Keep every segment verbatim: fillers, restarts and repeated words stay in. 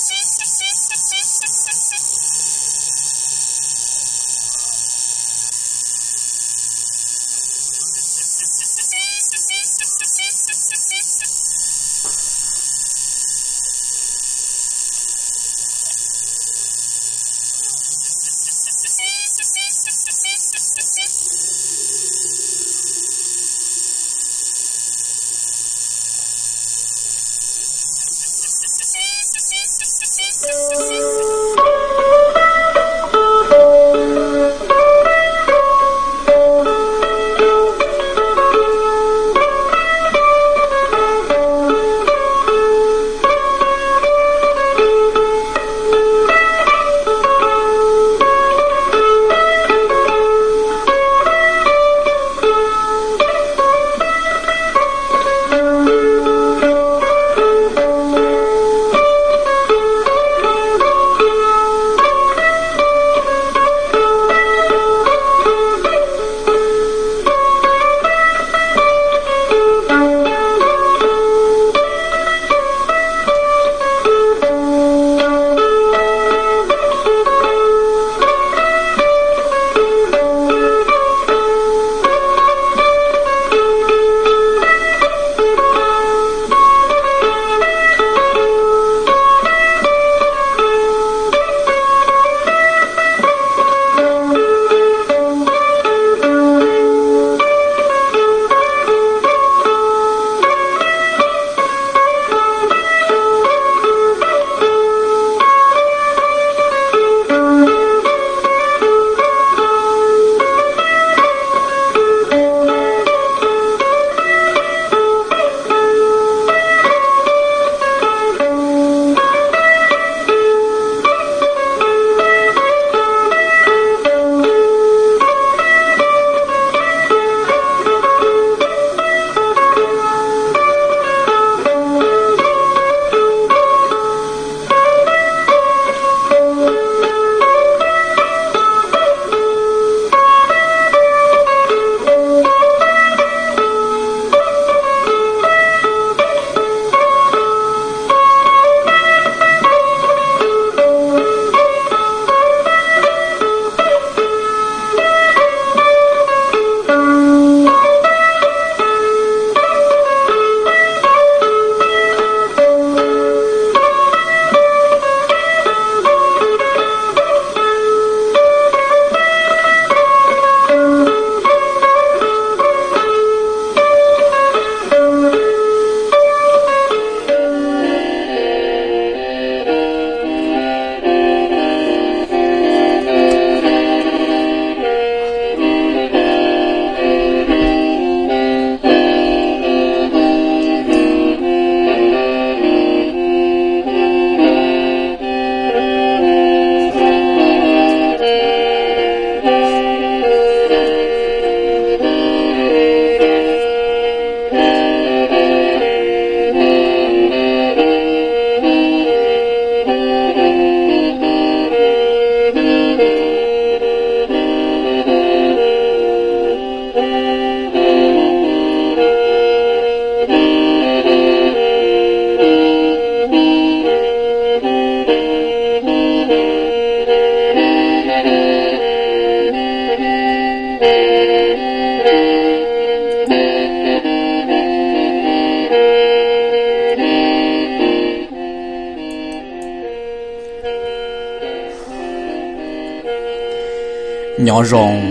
nhỏ rồng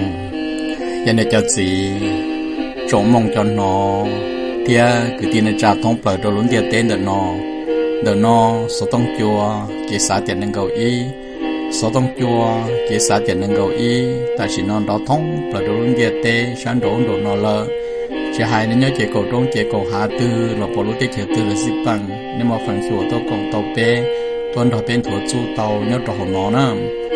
giờ này cho gì trống mong cho nó tia cứ tiền trả thông bờ đồ luôn tia tên được nó được nó số tông chùa cái xã tiền năng cầu ý số tông chùa cái xã tiền năng cầu ý ta chỉ nó đó thông bờ đồ luôn tia tên sáng đồ đồ nó là chỉ hai nên nhớ chỉ cầu trống chỉ cầu hạ tư là bỏ lúa tiết từ là xí bằng nhưng mà phần chùa tôi còn tàu bé tuần đầu bên thua chu tàu nhớ trò nó nữa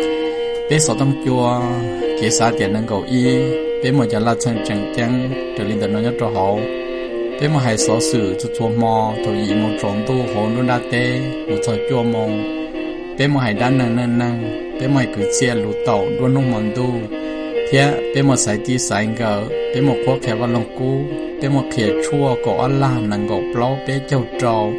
bé số tông chùa cái xã tiền năng cầu ý bé một giờ là chân chân chân trở lên từ nó nhớ trò hậu bé một hai số sự cho chùa mò thôi ý một tròn tu hồn luôn đa tê một thời chùa mong bé một hai đan năng năng năng bé một cứ chia lúa tàu luôn nông mòn tu thế bé một sải tí sải gờ bé một khoác kẹo vào lồng cú bé một khía chua có ăn la năng gạo plau bé châu trâu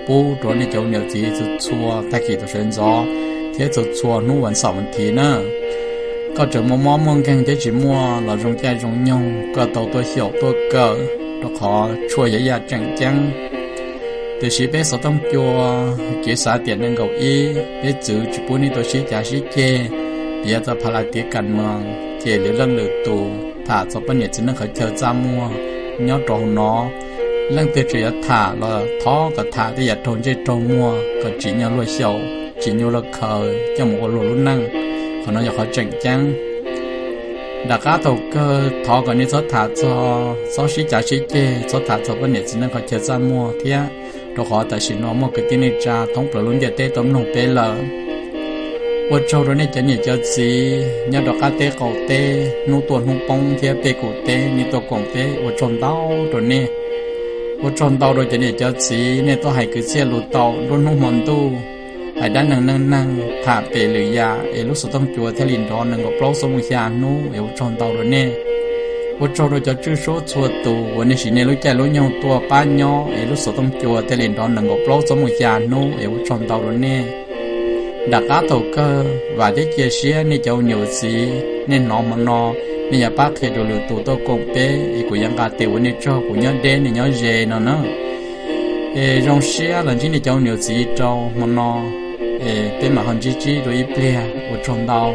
bố rồi nên cháu nhiều gì cho chua ta kỳ tổ sơn gió thế cho chua nu vẫn sáu vấn thì nữa có chỗ mua món món càng thế chỉ mua là rong chai rong nhung có tàu tôi hiểu tôi cỡ đó khó chua dễ dàng chẳng chẳng từ khi bé sáu tông chua kế xã tiền năng cầu y bé chữ chỉ bốn đi tôi chỉ trả chỉ chê bây giờ phải là tiếc cần mà chê để lần lượt tù thả cho bên nhật chỉ năng khởi chờ ra mua nhớ trâu nó lần từ chỉ thả là thó cả thả thì giờ trôn chơi trâu mua cả chỉ nhớ lôi sầu chỉ nhớ là khờ cho một lỗ lúc năng còn nó giờ khó chỉnh chăng đã cá đầu cơ thọ còn như số thả cho số sĩ trả sĩ chê số thả cho bên này chỉ nên có chơi ra mua thế rồi họ tại chỉ nó mua cái tiền này ra thống bờ luôn địa tê tóm nông tê lờ ở châu đó này cho nhiều cho gì nhớ đó cá tê cầu tê nô tuần hung bông thế tê cổ tê như tôi còn tê ở tròn tàu rồi nè ở tròn tàu rồi cho nhiều cho gì nè tôi hay cứ xe lụt tàu luôn hung mòn tu hãy đã năng năng năng thả bể lưỡi ya ở lúc số tông chùa theo liền đó năng có bao số già nô ở tròn tàu rồi nè ở tròn rồi cho chữ số chùa tù ở nơi chỉ nên lúc chạy lúc nhau tua ba nhau ở lúc số tông chùa theo liền đó năng có bao số già nô ở tròn tàu rồi nè đã cá tàu cơ và để chia sẻ nên cháu nhiều gì nên nó mà nó nên nhà bác khi đồ lừa tù tôi cũng bé của những cá tiểu nên cho của nhau đen nên nhau dễ nó nữa rong xe là chỉ để cháu nhiều gì cho mà nó bên mà hơn chỉ chỉ rồi ít bia ở trong đầu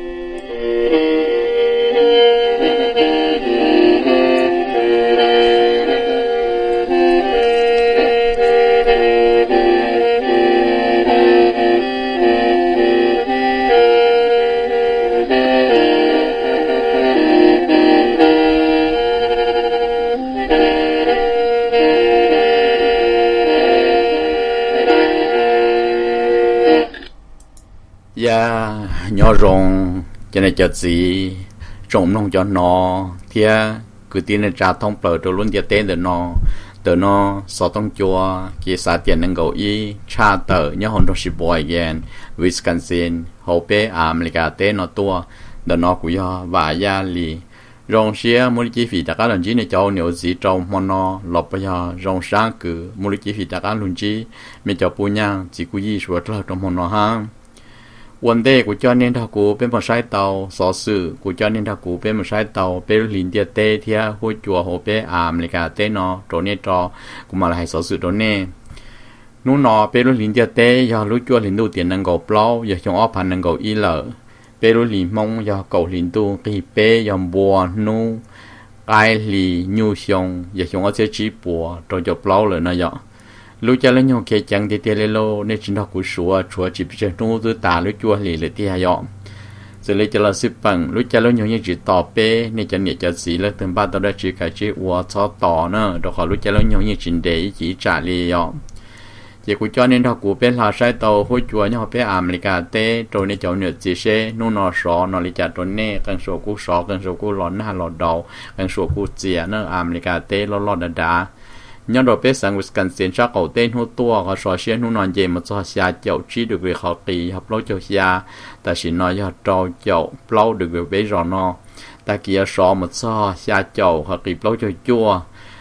ya nhỏ rong cho nên cho gì trồng nông cho nó thì cứ tiền là trả thông bờ rồi luôn tiền tiền để nó để nó sáu tông chùa kia xã tiền năng cầu y cha tờ nhớ hòn đồ ship boy again Wisconsin hậu bé America tên nó tua để nó cũng do và ya li rong xia mua chi phí tất cả lần chỉ này cho nhiều gì trong mà nó lọp bây giờ rong sáng cứ mua chi phí tất cả lần chỉ mình cho bù nhang chỉ cứ gì suốt rồi trong mà nó haวันเด็กกูจอนี่ถ้ากูเป็นผู้ใช้เตาสอสื่อกูจอนี่ถ้ากูเป็นผู้ใช้เตาเป็นลินเดียเต้เทียหัวจัวหัวเป้อามเลยกาเต้เนาะตัวนี้จอกูมาให้สอสื่อตัวนี้นู้นเนาะเป็นลินเดียเต้ยารู้จัวลินดูเตียนนังกอบเปล่าอย่าชงอ้อพันนังกออีเหล่อเป็นลินมงยาเก่าลินดูกีเป้ยามบัวนู้ไกลียูชงอย่าชงอ้อเสียชีปัวตัวจบเปล่าเลยนะยาlúc cha lấy nhau kể chẳng thì tiền lô nên chính đó cũng sửa sửa chỉ biết nô tư tà lúc chua lì lì tia dọn rồi lấy cho là xếp bằng lúc cha lấy nhau như chỉ tỏ pe nên cho nhẹ cho xí lấy từng ba tao đã chỉ cái chỉ uo cho tỏ nữa rồi khỏi lúc cha lấy nhau như chính để chỉ trả lì dọn chỉ cũng cho nên đó cũng bên là sai tàu hối chùa nhau bên America tê rồi nên cháu nhớ chỉ xe nô nó sọ nó lấy trả rồi nè càng sửa cũng sọ càng sửa cũng lon hà lọt đầu càng sửa cũng chia nữa America tê lo lo đã đã nhớ đồ bé sang Wisconsin chắc cậu tên hô tua có sò xe nung non dày một số xa chậu chỉ được việc họ kỳ học lâu chậu xa ta chỉ nói cho trâu chậu lâu được việc bé rõ nó ta kia sò một số xa chậu họ kỳ lâu chậu chua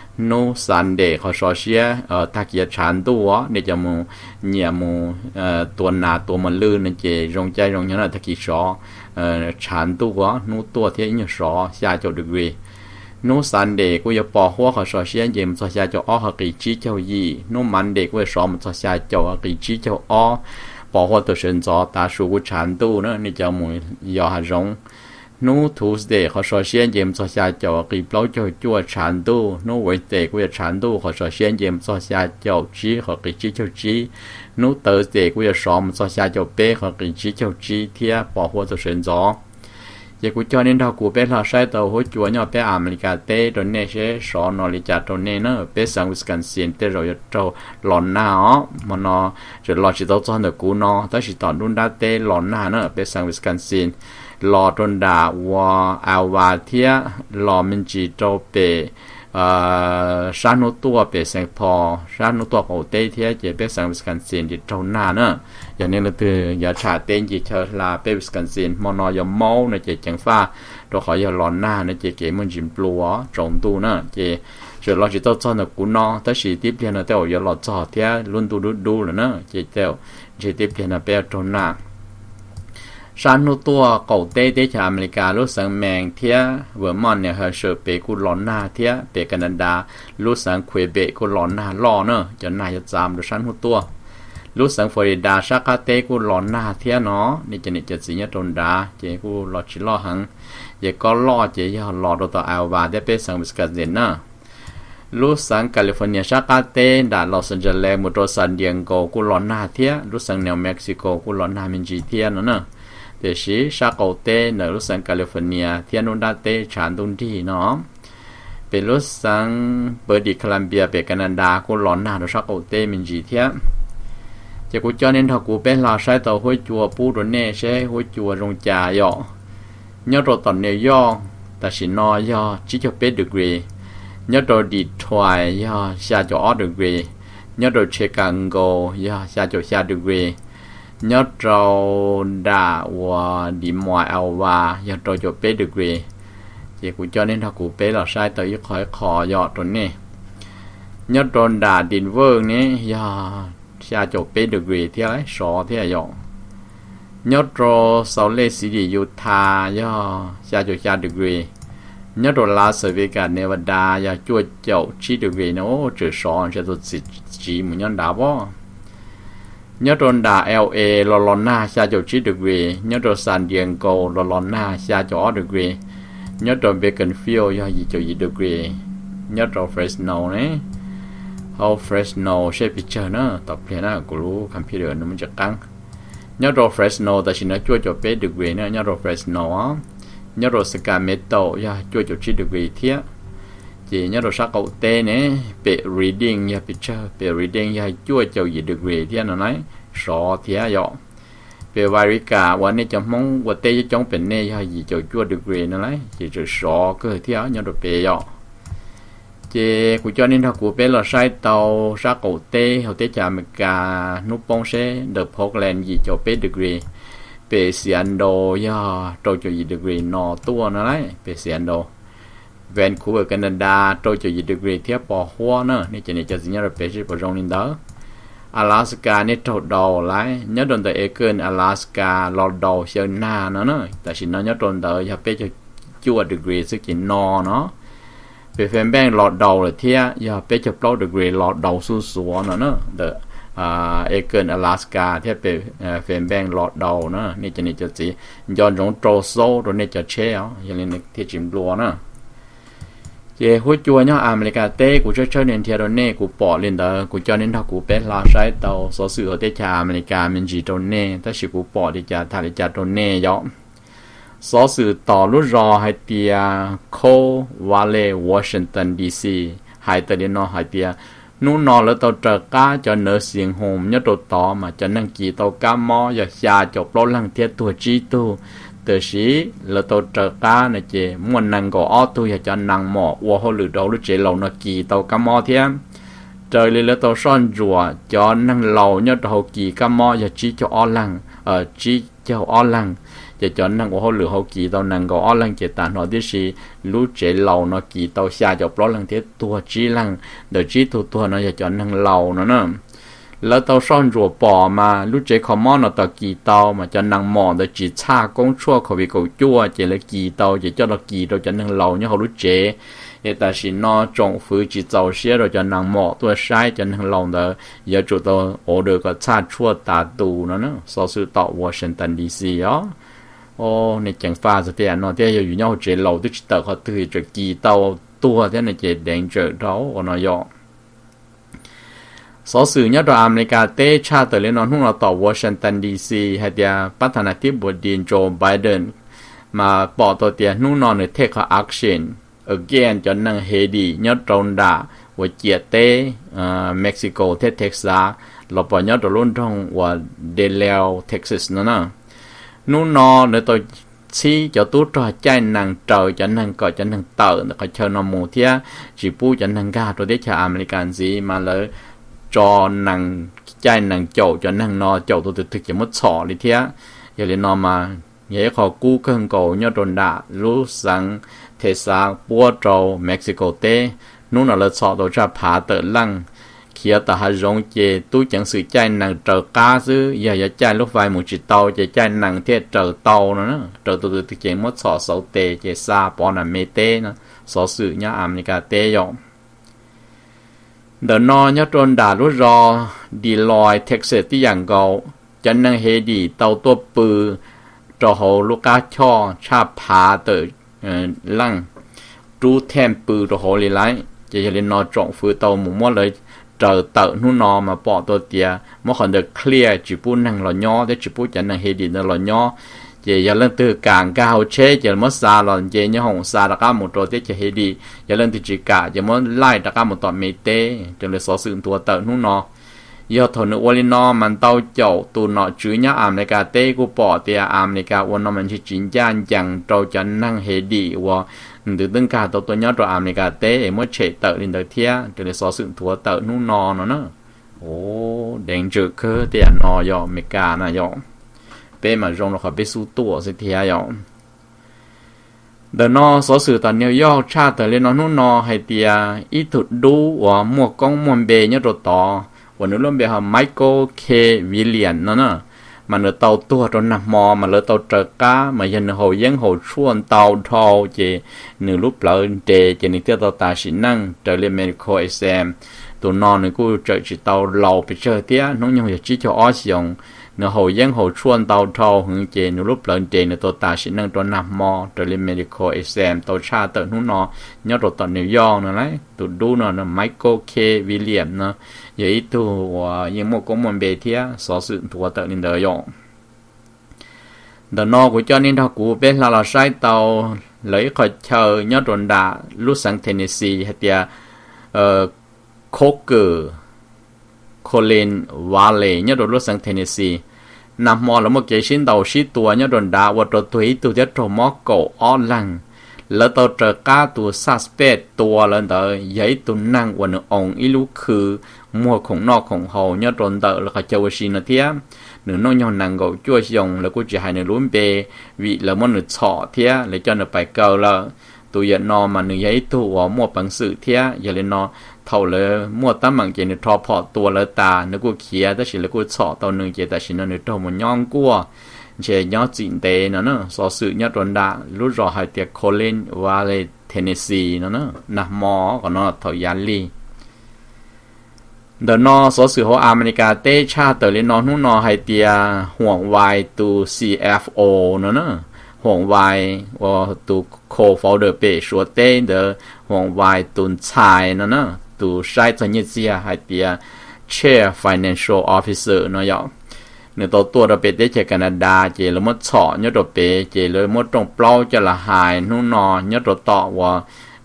nô sàn để họ sò xe ở ta kia chán tua để cho mu nhà mu tuần nào tuần mà lư nên chỉ rong chay rong nhớ là ta kia sò chán tua nô tua thế như sò xa chậu được việc nô sàn để cô yêu bỏ hoa họ sò xe dèm sò xe cho ó họ kỳ trí cho gì nô mặn để cô sò một sò xe cho họ kỳ trí cho ó bỏ hoa từ sân gió ta số của chán tu nữa nên cho mùi giờ hà rong nô Tuesday họ sò xe dèm sò xe cho họ kỳ bao cho chua chán tu nô Wednesday cô chán tu họ sò xe dèm sò xe cho trí họ kỳ trí cho trí nô Thursday cô sò một sò xe cho bé họ kỳ trí cho trí thì bỏ hoa từ sân gió giờ cũng cho nên đó cũng biết là sai tàu hỗ trợ nhau bé America tê rồi nên sẽ sọ nó lấy trả rồi nên nó bé sang Wisconsin tê rồi cho lòn nào mà nó rồi lò chỉ tao cho được cú nó tới chỉ tao luôn đã tê lòn nào nữa bé sang Wisconsin lò trôn đà và áo và thia lò mình chỉ cho bé sáng nốt tua bé sang phò sáng nốt tua cổ tê thia chỉ bé sang Wisconsin thì trôn nào nữa giờ nên là từ giờ trả tên gì cho là bé Wisconsin mà nó giờ máu này chỉ chẳng pha เราขออย่าร้อนหน้านะเจเก๋มันจิมปลัวจงตูนะเจเจเราจะต้องจอดกูนอแต่สิทิพย์เพียงนะแต่ว่าอย่าหลอดจอดเที่ยรุ่นตูดูดูเลยนะเจเจ้าเจทิพย์เพียงนะเปียตรงหน้าฉันรู้ตัวเก่าเต้เต้จากอเมริการู้สังแมงเทียเวอร์มอนเนี่ยเฮเชอร์เปกูร้อนหน้าเทียเปแคนาดารู้สังเควเบกกูร้อนหน้าล่อเนอะจะนายจะจามดูฉันรู้ตัวรู้สังฟลอริดาชากาเต้กูร้อนหน้าเทียเนาะนี่จะนี่จะสิญญาตนดาเจกูรอชิล่อหังเจก็ล่อเจยอรอตัวต่อเอลวาได้เป็นสังวิสกัสเดนนะรู้สังแคลิฟอร์เนียชากาเต้ด่านลอสแอนเจลิสมุโตซันเดียงโกกูร้อนหน้าเทียรู้สังเนวเม็กซิโกกูร้อนหน้ามินจีเทียเนาะเนอะเดชิชาโกเต้ในรู้สังแคลิฟอร์เนียเทียนุนดาเต้ชานตุนที่เนาะเป็นรู้สังเบอร์ดิโคลัมเบียเป็นแคนาดากูร้อนหน้าโดยชาโกเต้มินจีเทียจะกูจะเน้นถ้ากูเป็นลาใช้ตัวหัวจัวปูตัวเน่ใช้หัวจัวรงจ่าย่อเนื้อตัวตอนเนื้อย่อแต่สินอย่อจิจะเป็นดีกรีเนื้อตัวดีทวายย่อชาจะออดีกรีเนื้อตัวเชกังโกย่อชาจะชาดีกรีเนื้อตัวด่าว่าดีมวยเอาว่าย่อตัวจะเป็นดีกรีจะกูจะเน้นถ้ากูเป็นลาใช้ตัวยี่คอยคอย่อตัวนี้เนื้อตัวด่าดินเวิร์กนี้ย่อชาจบเป็นดีกรีที่อะไรสอที่อะไรย่อยอดโรเซาเลสิริยูทาย่อชาจบชาดีกรียอดโรลาสเวกัสเนวาดาย่อจวดเจ้าชีดีกรีนะโอ้จะสอนชาตัวสิจีมุนยันดาบ่ยอดโรดาเอลเอลอลอนนาชาจบชีดีกรียอดโรซานเดียงโกลอลอนนาชาจบออดีกรียอดโรเบเกนฟิลย่อยี่จบยี่ดีกรียอดโรเฟรสโนเนี่ยเอาเฟรชโนใช้พิจารณาต่อเพลน่ากูรู้คำพิเรนมันจะกังยอดโรเฟรชโนแต่ฉันน่าช่วยจบเป็นดีกรีเนี่ยยอดโรเฟรชโนอ่ะยอดโรสกาเมโตย่าช่วยจบชีดีกรีเทียจียอดโรชักเอาเต้เนี่ยเป็น reading ย่าพิจารเป็น reading ย่าช่วยจบยี่ดีกรีเทียนั่นไงสอเทียย่อเป็นวาริกาวันนี้จะมองว่าเต้จะจงเป็นเนี่ยย่ายี่จบช่วยดีกรีนั่นไงจีจะสอก็เทียยอดโรเปย์ย่อเจกูจอนี่ถ้ากูเป็นเราใช้เตาชักเอาเต้เอาเต้จากอเมริกานุปองเช่เดอะพอกแลนด์ยี่จบเป็นดีกรีเป็นเซียนโดย่อโตจบยี่ดีกรีนอตัวนั่นแหละเป็นเซียนโดแวนคูเวอร์แคนาดาโตจบยี่ดีกรีเทียบปอหัวเนอะนี่จะนี่จะสิ่งที่เราเป็นที่ประจงนินเดอร์阿拉斯加นี่โตดอไลยอดโดนแต่เอเกิน阿拉斯加ลอดอเชียนาเนอะเนอะแต่สินนั้นยอดโดนแต่อย่าเป็นจะจั่วดีกรีซึ่งกินนอเนาะเป็นแฟนแบงหลอดดาวเลยเที่ยอย่าไปจับเล่าเดอะเกรย์หลอดดาวสู้สัวเนาะเนอะเดอะอ่าเอเกิลอลาสกาที่เป็นแฟนแบงหลอดดาวเนาะนี่จะนี่จะสิย้อนรงโตโซ่ตัวนี้จะเชี่ยวอย่างนี้ที่จิมบัวเนาะเจ้าหัวจัวเนี่ยอเมริกาเต้กูเชื่อเชื่อเนียนเทียร์เนี่ยกูปอเล่นเด้อกูจะเน้นถ้ากูเป็นลาใช้เตาสอสื่อเตชาอเมริกามันจีตัวเนี่ยถ้าสิกูปอที่จะถ่ายจากตัวเนี่ยย่อสอสื่อต่อรุ่นรอให้เตียโควาเลวอชิงตันดีซีให้เตียนอให้เตียนู่นนอแล้วตัวเจอก้าจะเนื้อเสียงโฮมเนี่ยตัวต่อมาจะนั่งกีตัวก้ามออย่าชาจบรถลังเทียตัวจีตัวเตอชีแล้วตัวเจอก้าเนี่ยเจมันนั่งก็อ้อตัวอยากจะนั่งหมอวัวเขาหรือเราหรือเจเราเนาะกีตัวก้ามอเทียเจอเลยแล้วตัวซ่อนจัวจะนั่งเราเนี่ยตัวกีก้ามออย่าจีจะอ้อลังเอ่อจีจะอ้อลังจะจอนนั่งว่าเขาหรือเขากี่ตัวนั่งก็อ้อลังเจตานหอที่สีรู้เจเหล่าเนาะกี่ตัวชาจะปล้อลังเทตัวจีลังเดี๋ยวจีตัวตัวเนาะจะจอนนั่งเหล่าเนาะเนาะแล้วตัวซ่อนรัวปอมารู้เจคอมอนเนาะตัวกี่ตัวมาจะนั่งหมอเดี๋ยวจีชากงชั่วเขาไปกูจั่วเจเลยกี่ตัวจะเจ้าเรากี่ตัวจะนั่งเหล่าเนี่ยเขารู้เจเอแต่สินอจงฟื้นจีเจ้าเสียเราจะนั่งหมอตัวใช้จะนั่งเหล่าเดี๋ยวอย่าจุดตัวโอเดอร์ก็ชาชั่วตาตูเนาะเนาะสอสื่อต่อวอชิงตันดีซีอ๋อโอ้ในจังฟ้าจะเปลี่ยนเนาะที่อยู่อยู่เนี่ยเจเราที่จะเขาถือจะกี่เตาตัวที่ในเจแดงเจอเราอ๋อเนาะย่อสอสื่อเนี่ยตัวอเมริกาเต้ชาติเลยนอนหุ้นเราต่อวอชิงตันดีซีให้เดียประธานาธิบดีโจไบเดนมาปอตัวเตียนู่นนอนในเทคแอคชั่น again จนนั่งเฮดีเนี่ยตรงด่าว่าเจียเต้อ่าเม็กซิโกเทเท็กซัสเราปอเนี่ยตัวรุ่นท่องว่าเดลเลเท็กซัสนั่นน่ะนู่นนอนในตัวชี้จะตู้ตัวใจนั่งเจอจะนั่งก็จะนั่งเต่อแล้วก็เชิญนมูเทียจีปูจะนั่งกาตัวเด็กชาวอเมริกันสีมาเลยจอนั่งใจนั่งโจจะนั่งนอโจตัวตึกจะมุดสอเลยเทียอย่าเลยนอนมา nhớ khó cú cơn cầu nhớ đồn đã lúc sáng thế sáng bùa trâu Mexico tê nút nào là sọ đồ cha phá tự lăng khi ta hay giống chế tôi chẳng sự chạy nàng trở cá chứ giờ giờ chạy lúc vài một chiếc tàu chế chạy nàng thế trở tàu nữa trở từ từ chế mất sọ sầu tê chế xa bỏ là mê tê nữa sọ sự nhá America tê rồi đợt nó nhớ trôn đà lúc rò đi lòi Texas tí dạng gạo chân năng hề đi tàu tua bự cho hồ lúc cá cho cha phá tự lăng chú thêm bự cho hồ lì lái chế lên nó trộn phứ tàu một món lời trở tự nó nó mà bỏตัวเตียmà còn được clear chỉ bu năng lò nhỏ để chỉ bu chân năng hề đi nó lò nhỏ chế giờ lên từ càng cao chế giờ mất xa lò chế nhớ hồng xa đã có một trò tiết chế hề đi giờ lên từ chỉ cả giờ mất lại đã có một tọa mê tê cho nên số sự tua tự nó nó giờ thằng nó ôn nó mình tao chậu tụ nó chữ nhá America tê của bỏ tia America ôn nó mình chỉ chính gian chẳng trâu chân năng hề đi và từ từng cả tao tôi nhớ rồi America tê mới chạy tự lên đời thia cho nên số sự tua tự nó nó nó nữa ô đèn chữ cơ tiền nó giờ America này giờ bé mà rong nó khỏi bé su tua sẽ thia giờ đợt nó số sự tận New York cha tự lên nó nó nó hay tia ít thuật đu và mua con mua bè nhớ rồi tỏวันนู้นเรื่องแบบไมเคิลเควิลเลียนนั่นน่ะมันเนื้อเตาตัวตอนนับมอมันเนื้อเตาเจก้ามันยันหัวยังหัวชวนเตาทอเจเนื้อรูปเปล่าเจเจนี่เตี้ยเตาตาสินั่งเจอเรียน medical exam ตัวนอนนี่กูเจอจีเตาเหลาไปเจอเตี้ยน้องยังอยากจีจะอ้อเสียงเนื้อหัวยังหัวชวนเตาทอหึงเจเนื้อรูปเปล่าเจเนื้อเตาตาสินั่งตัวนับมอเจอเรียน medical exam เตาชาเตอนู่นนอยอดรถตอนนิวยอร์กนั่นแหละตัวดูเนาะไมเคิลเควิลเลียนเนาะvậy tu và những một công môn bề thía sở sự thua tự nên đời用đợt nọ của cho nên thằng cụ bên là là sai tàu lấy khỏi chờ nhớ đồn đà lúc sang Tennessee hay tiệt Coker Colin Valley nhớ đồn lúc sang Tennessee nằm mò là một cái xin tàu xí tua nhớ đồn đà và trò tuổi tu tiết trò mó cổ ó lăng lỡ tàu trở cá tu suspect tua lên tới giấy tu năng và nó ông ý lúc khứ mua khổng nọ khổng hậu nhớ tròn tợ là cả châu xin là thế nửa nó nhon nàng gạo chua dòng là cô chỉ hai nửa lúm bề vị là món nửa sọ thế để cho nó phải cầu là tụi giờ nó mà nửa giấy tu ở mua bằng sự thế giờ lên nó thầu là mua tấm bằng chỉ nửa thọ phọ tua là ta nửa cô kia đó chỉ là cô sọ tàu nửa chỉ ta chỉ nó nửa trâu một nhon cua chỉ nhớ chỉnh tề nó nữa so sự nhớ tròn đã lúc rồi hai tiệc Colin Valley Tennessee nó nữa nằm mò còn nó thầu giá li đợt nó số sự họ America tê cha tới lên nó nó hay tiaห่วง vài tu xê ép ô nữa nữa ห่วง vài và tu co-founder bề số tên đỡ ห่วง vài tu tài nữa nữa tu sai cho như gì hay tia chair financial officer nó vậy nếu tàu tua đó bề tới Canada chỉ là mất sọ nhớ đồ bề chỉ là mất trong plau cho là hài nó nó nhớ đồ tọ và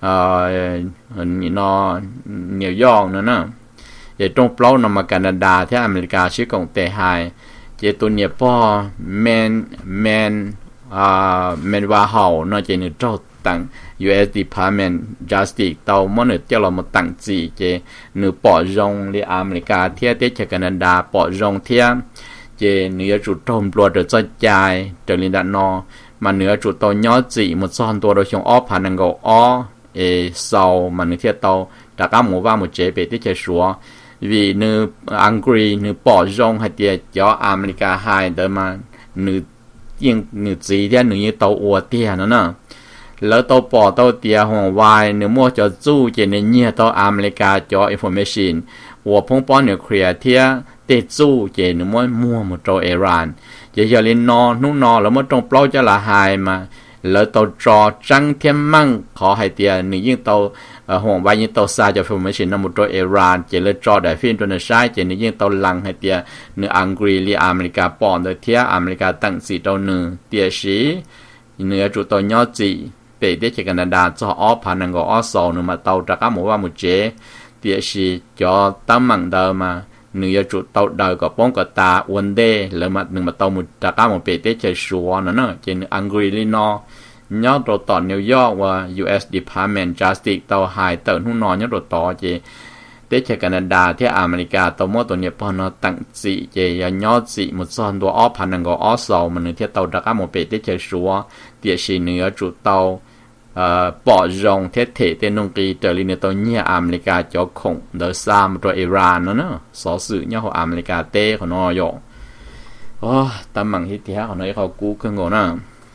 nó New York nữa nữa vậy trong plau nằm ở Canada thế America chỉ còn tệ hại vậy tụi nhật po men men à men và hậu nó chỉ được trao tặng u ét Department Justice tàu món được cho là một tặng gì vậy nửa bỏ rong đi America thế thế cho Canada bỏ rong thế vậy nửa chủ trồng luật được cho chạy trở lên đạn nó mà nửa chủ tàu nhỏ gì một sonตัวเราชงอ้อผ่านนังก็อ้อเอsau mà nửa thế tàu đã có một vài một chế về thế chơi xóa vì nửa Anh nửa bỏ rong hay tiệt cho America hai đỡ mà nửa yên nửa gì thế nửa như tàu ua tiền nữa nè lỡ tàu bỏ tàu tiền hoàng vài nửa mua cho du chỉ nên nhiều tàu America cho information và phong bó nửa khỏe thế để du chỉ nửa mua mua một trâu Iran chỉ giờ lên no nút no là mất trong plau cho là hai mà lỡ tàu trò trăng thêm măng khó hay tiền nửa như tàu hoàng vài như tàu xa cho information là một trâu Iran chỉ là trò đại phim cho nó sai chỉ nửa như tàu lăng hay tiền nửa Anh li America bỏ được thế America tặng gì tàu nửa tiền sĩ nửa chủ tàu nhỏ gì về để cho Canada cho ở phản năng của Oslo nửa mà tàu trả cả một và một chế tiền sĩ cho tấm mảng đời mà nửa chủ tàu đời của bóng của ta vấn đề là mà nửa mà tàu một trả cả một bể để chơi xua nữa nữa trên Anh li nó nhớ đồ tỏ New York và u ét Department Justice tàu hai tờ hung nó nhớ đồ tỏ chỉ เตเชแคนาดาที่อเมริกาตัวมอตัวเนี้ยพอนอตั้งสีเจยยอดสีมุดซ้อนตัวอ้อพันนังก็อ้อสาวมันที่ตัวดักมอเปเตเชชัวเตียชีเนื้อจุดเตาเอ่อปอจงเทเทเตนงกีเตอร์ลินตัวเนี้ยอเมริกาจะคงเดอซามตัวอิหร่านเนาะเนาะสอสื่อเนี่ยของอเมริกาเต้ของนอยอโอ้ตำมังฮิตที่ฮะของนายเขากู้เครื่องโง่น่ะ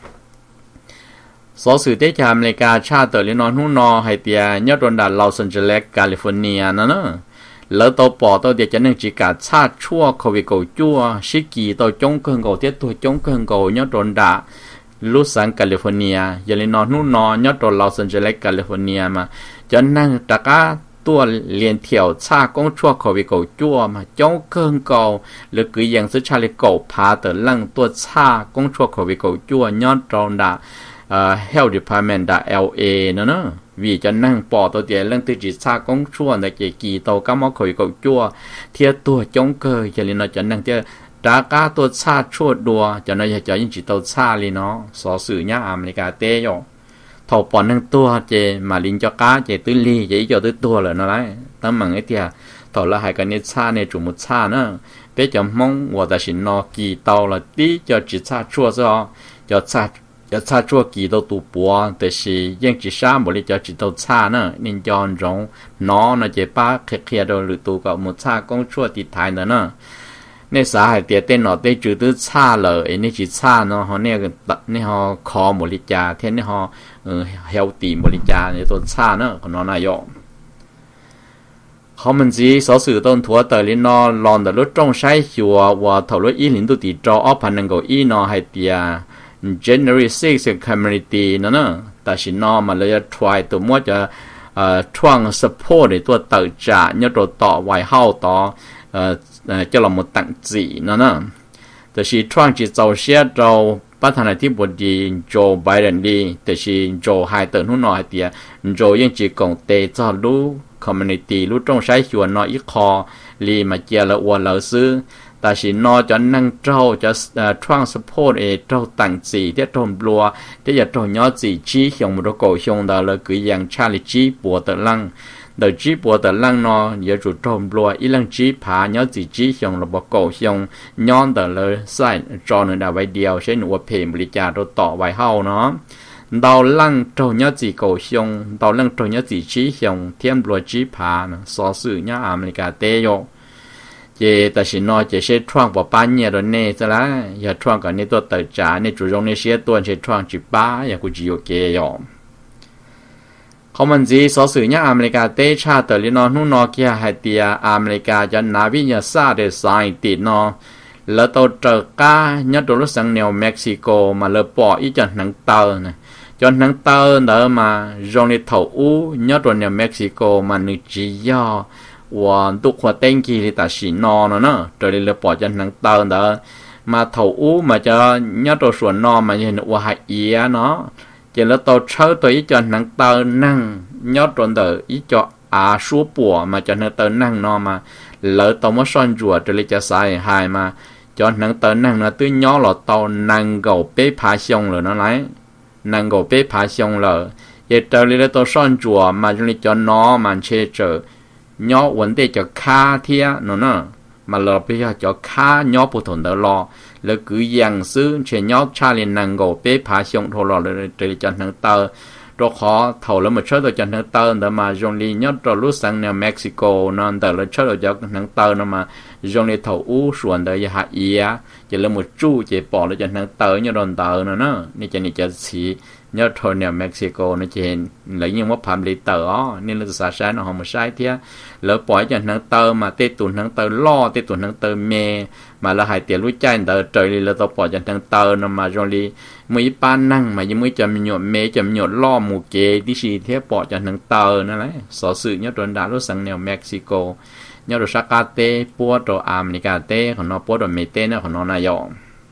สอสื่อเตจากอเมริกาชาติเตอร์ลินอนหุ่นนอไฮเตียเนี่ยโดนดัดลอสแอนเจลิสแคลิฟอร์เนียเนาะเนาะแล้วตัวปอตัวเดียจะนึกจีกาชาติชั่วโควิดกูจั่วชิกีตัวจงเครื่องกูเทียตัวจงเครื่องกูเนี่ยโดนด่าลูซันแคลิฟอร์เนียอย่าเลยนอนนู่นนอนยอดตัวลอสแอนเจลิสแคลิฟอร์เนียมาจะนั่งตะก้าตัวเลียนเที่ยวชากงชั่วโควิดกูจั่วมาจงเครื่องกูหรือคือยังซื้อชาลิกูพาเตอร์ลังตัวชากงชั่วโควิดกูจั่วยอดตรงด่าเอ่อ Health Department ด่า แอล เอ เนาะเนาะvì cho năng bỏตัวเดียวเรื่องที่จิตซาcôngชั่วในเกี่ยกี่ตัวก็มาคุยกับจั่วเทียตัวจงเกยจะเรียนจะนั่งเทียดาก้าตัวชาชั่วดัวจะน่าจะยิ่งจิตตัวชาเลยเนาะสอสื่อเนี่ยอเมริกาเตยอยู่ถอปอนนั่งตัวเจมาลินจก้าเจตื้อลีเจอีจตื้อตัวเลยนั่นแหละตั้งมังไอเทียถอละหายกันเนี่ยชาในจุมุชาเนาะเป๊ะจะมองว่าแต่สินนอกี่ตัวละตีจะจิตชาชั่วซะจะชาจะชาชั่วกี่ตัวตัวปัวแต่สิยังจิตชาบริจาจิตตัวชาเนาะนินจอนจงน้อนะเจป้าเคลียร์โดยหรือตัวกับมุชากงชั่วติดท้ายเนาะในสาเหตุเต้นหนอเต้จุดตื้อชาเลยไอ้นี่จิตชาเนาะเขาเนี่ยก็นี่เขาคอบริจาเท่านี่เขาเออเฮลตี้บริจาในตัวชาเนาะของน้องนายกเขามันจีสอสื่อต้นถั่วเตอร์ลินอลอนแต่รถจงใช้หัวว่าถอดรถอีหลินตัวตีจออพันนังก็อีนอให้เตียJanuary sixth community นั่นนะแต่สินอมันเลยจะ try ตัวมั่วจะเอ่อช่วง support ในตัวเตอร์จ่าเนี่ยตัวต่อไว้เข้าต่อเอ่อเอ่อจะเราหมดตั้งจีนั่นนะแต่สิช่วงจิตเจ้าเสียเราประธานาธิบดีโจไบเดนดีแต่สิโจไฮเตอร์หุ่นนอให้เตียโจยังจีกงเตจอรู้ community รู้ตรงใช้ชวนนออีคอลีมาเจียละอวนเราซื้อแต่สินอจะนั่งเจ้าจะช่วงสปอร์ตเอเจ้าตั้งสีที่ตรงบลัวที่จะตรงย้อนสีชี้หงมุดโกหงดาวเลยคือยังชาลิจีปัวตะลังเดจีปัวตะลังนออย่าจุดตรงบลัวอีลังจีผาย้อนสีชี้หงระบบโกหงย้อนแต่เลยใส่จอหนึ่งดาวไว้เดียวใช้หนูว่าเพลบริจาคต่อไว้เฮาเนาะดาวลังตรงย้อนสีโกหงดาวลังตรงย้อนสีชี้หงเทียมบลัวจีผาสอสื่อย้อนอเมริกาเตโยเจแต่สินอจะใช้ช่วงปะป้าเนี่ยโดนเนซะละอย่าช่วงกับในตัวเตอจ่าในจุดตรงนี้เสียตัวใช้ช่วงจิป้าอย่ากูจิโอเคยอมเขามันจีสอสื่อเนี่ยอเมริกาเตชาเตอร์ลินอนู่นนอเกียไฮเตียอเมริกาจะนาวิญญาซาเดซายติดนอแล้วตัวเจอก้าเนี่ยตัวรถสังเนวเม็กซิโกมาเลยปออีจนหนังเตอร์นะจนหนังเตอร์เดินมาจงในเถาอู้เนี่ยตัวเนี่ยเม็กซิโกมาหนึ่งจีย่อว่าตุกหัวเต็งกีที่ตัดสินนอนเนาะโดยเลยปล่อยจนหนังเตอร์เด้อมาเถาอู้มาจะยัดตัวส่วนนอนมาเห็นว่าหายเอียเนาะจะแล้วตัวเช่าตัวอีจนหนังเตอร์นั่งยัดตัวเด้ออีจออาชัวปัวมาจนหนังเตอร์นั่งนอนมาแล้วตัวมาซ่อนจั่วโดยเลยจะใส่หายมาจนหนังเตอร์นั่งนะตื้อย่อหลอดตัวนั่งเก่าเป๊ะผาชงเลยนั่นไรนั่งเก่าเป๊ะผาชงเลยเยตัวเลยตัวซ่อนจั่วมาจนเลยจนนอมันเชเจอย้อวันเดจะฆ่าเทียนนน่ะมาเราไปจะฆ่าย้อผู้ถนเดรอแล้วคือยังซื้อเชียย้อชาลินังโกเป๊ะผาชงโทรรอเลยเจริญจันทร์เตอร์ตัวขอเท่าแล้วมาช่วยตัวจันทร์เตอร์เดมาจงลีย้อตัวรู้สังเนี่ยเม็กซิโกนั่นแต่เราช่วยตัวจันทร์เตอร์นั่นมาจงลีเท่าอู้ส่วนเดียหาเอียจะเริ่มมาจู้จะปอแล้วจันทร์เตอร์ย้อโดนเตอร์นั่นน่ะนี่จะนี่จะสีย้อนโทนเนี่ยเม็กซิโกนั่นจะเห็นหรือยังว่าพามลิเตอร์อ๋อนี่เราจะสาใช้เราหอมใช้เทียแล้วปล่อยจนทั้งเตอร์มาเตะตุนทั้งเตอร์ล่อเตะตุนทั้งเตอร์เมมาละหายเตี๋ยรู้ใจเตอร์เจอเลยเราต้องปล่อยจนทั้งเตอร์นำมาจงลีมือป้านั่งมายังมือจะมีหยดเมจะมีหยดล่อหมูเกที่ชีเทียปล่อยจนทั้งเตอร์นั่นแหละสอสื่อย้อนโดนด่ารู้สังแนวเม็กซิโกย้อนโดนชักกาเต้ปัวตัวอเมริกาเต้ของน้องปัวตัวเมเต้เนี่ยของน้องนายอง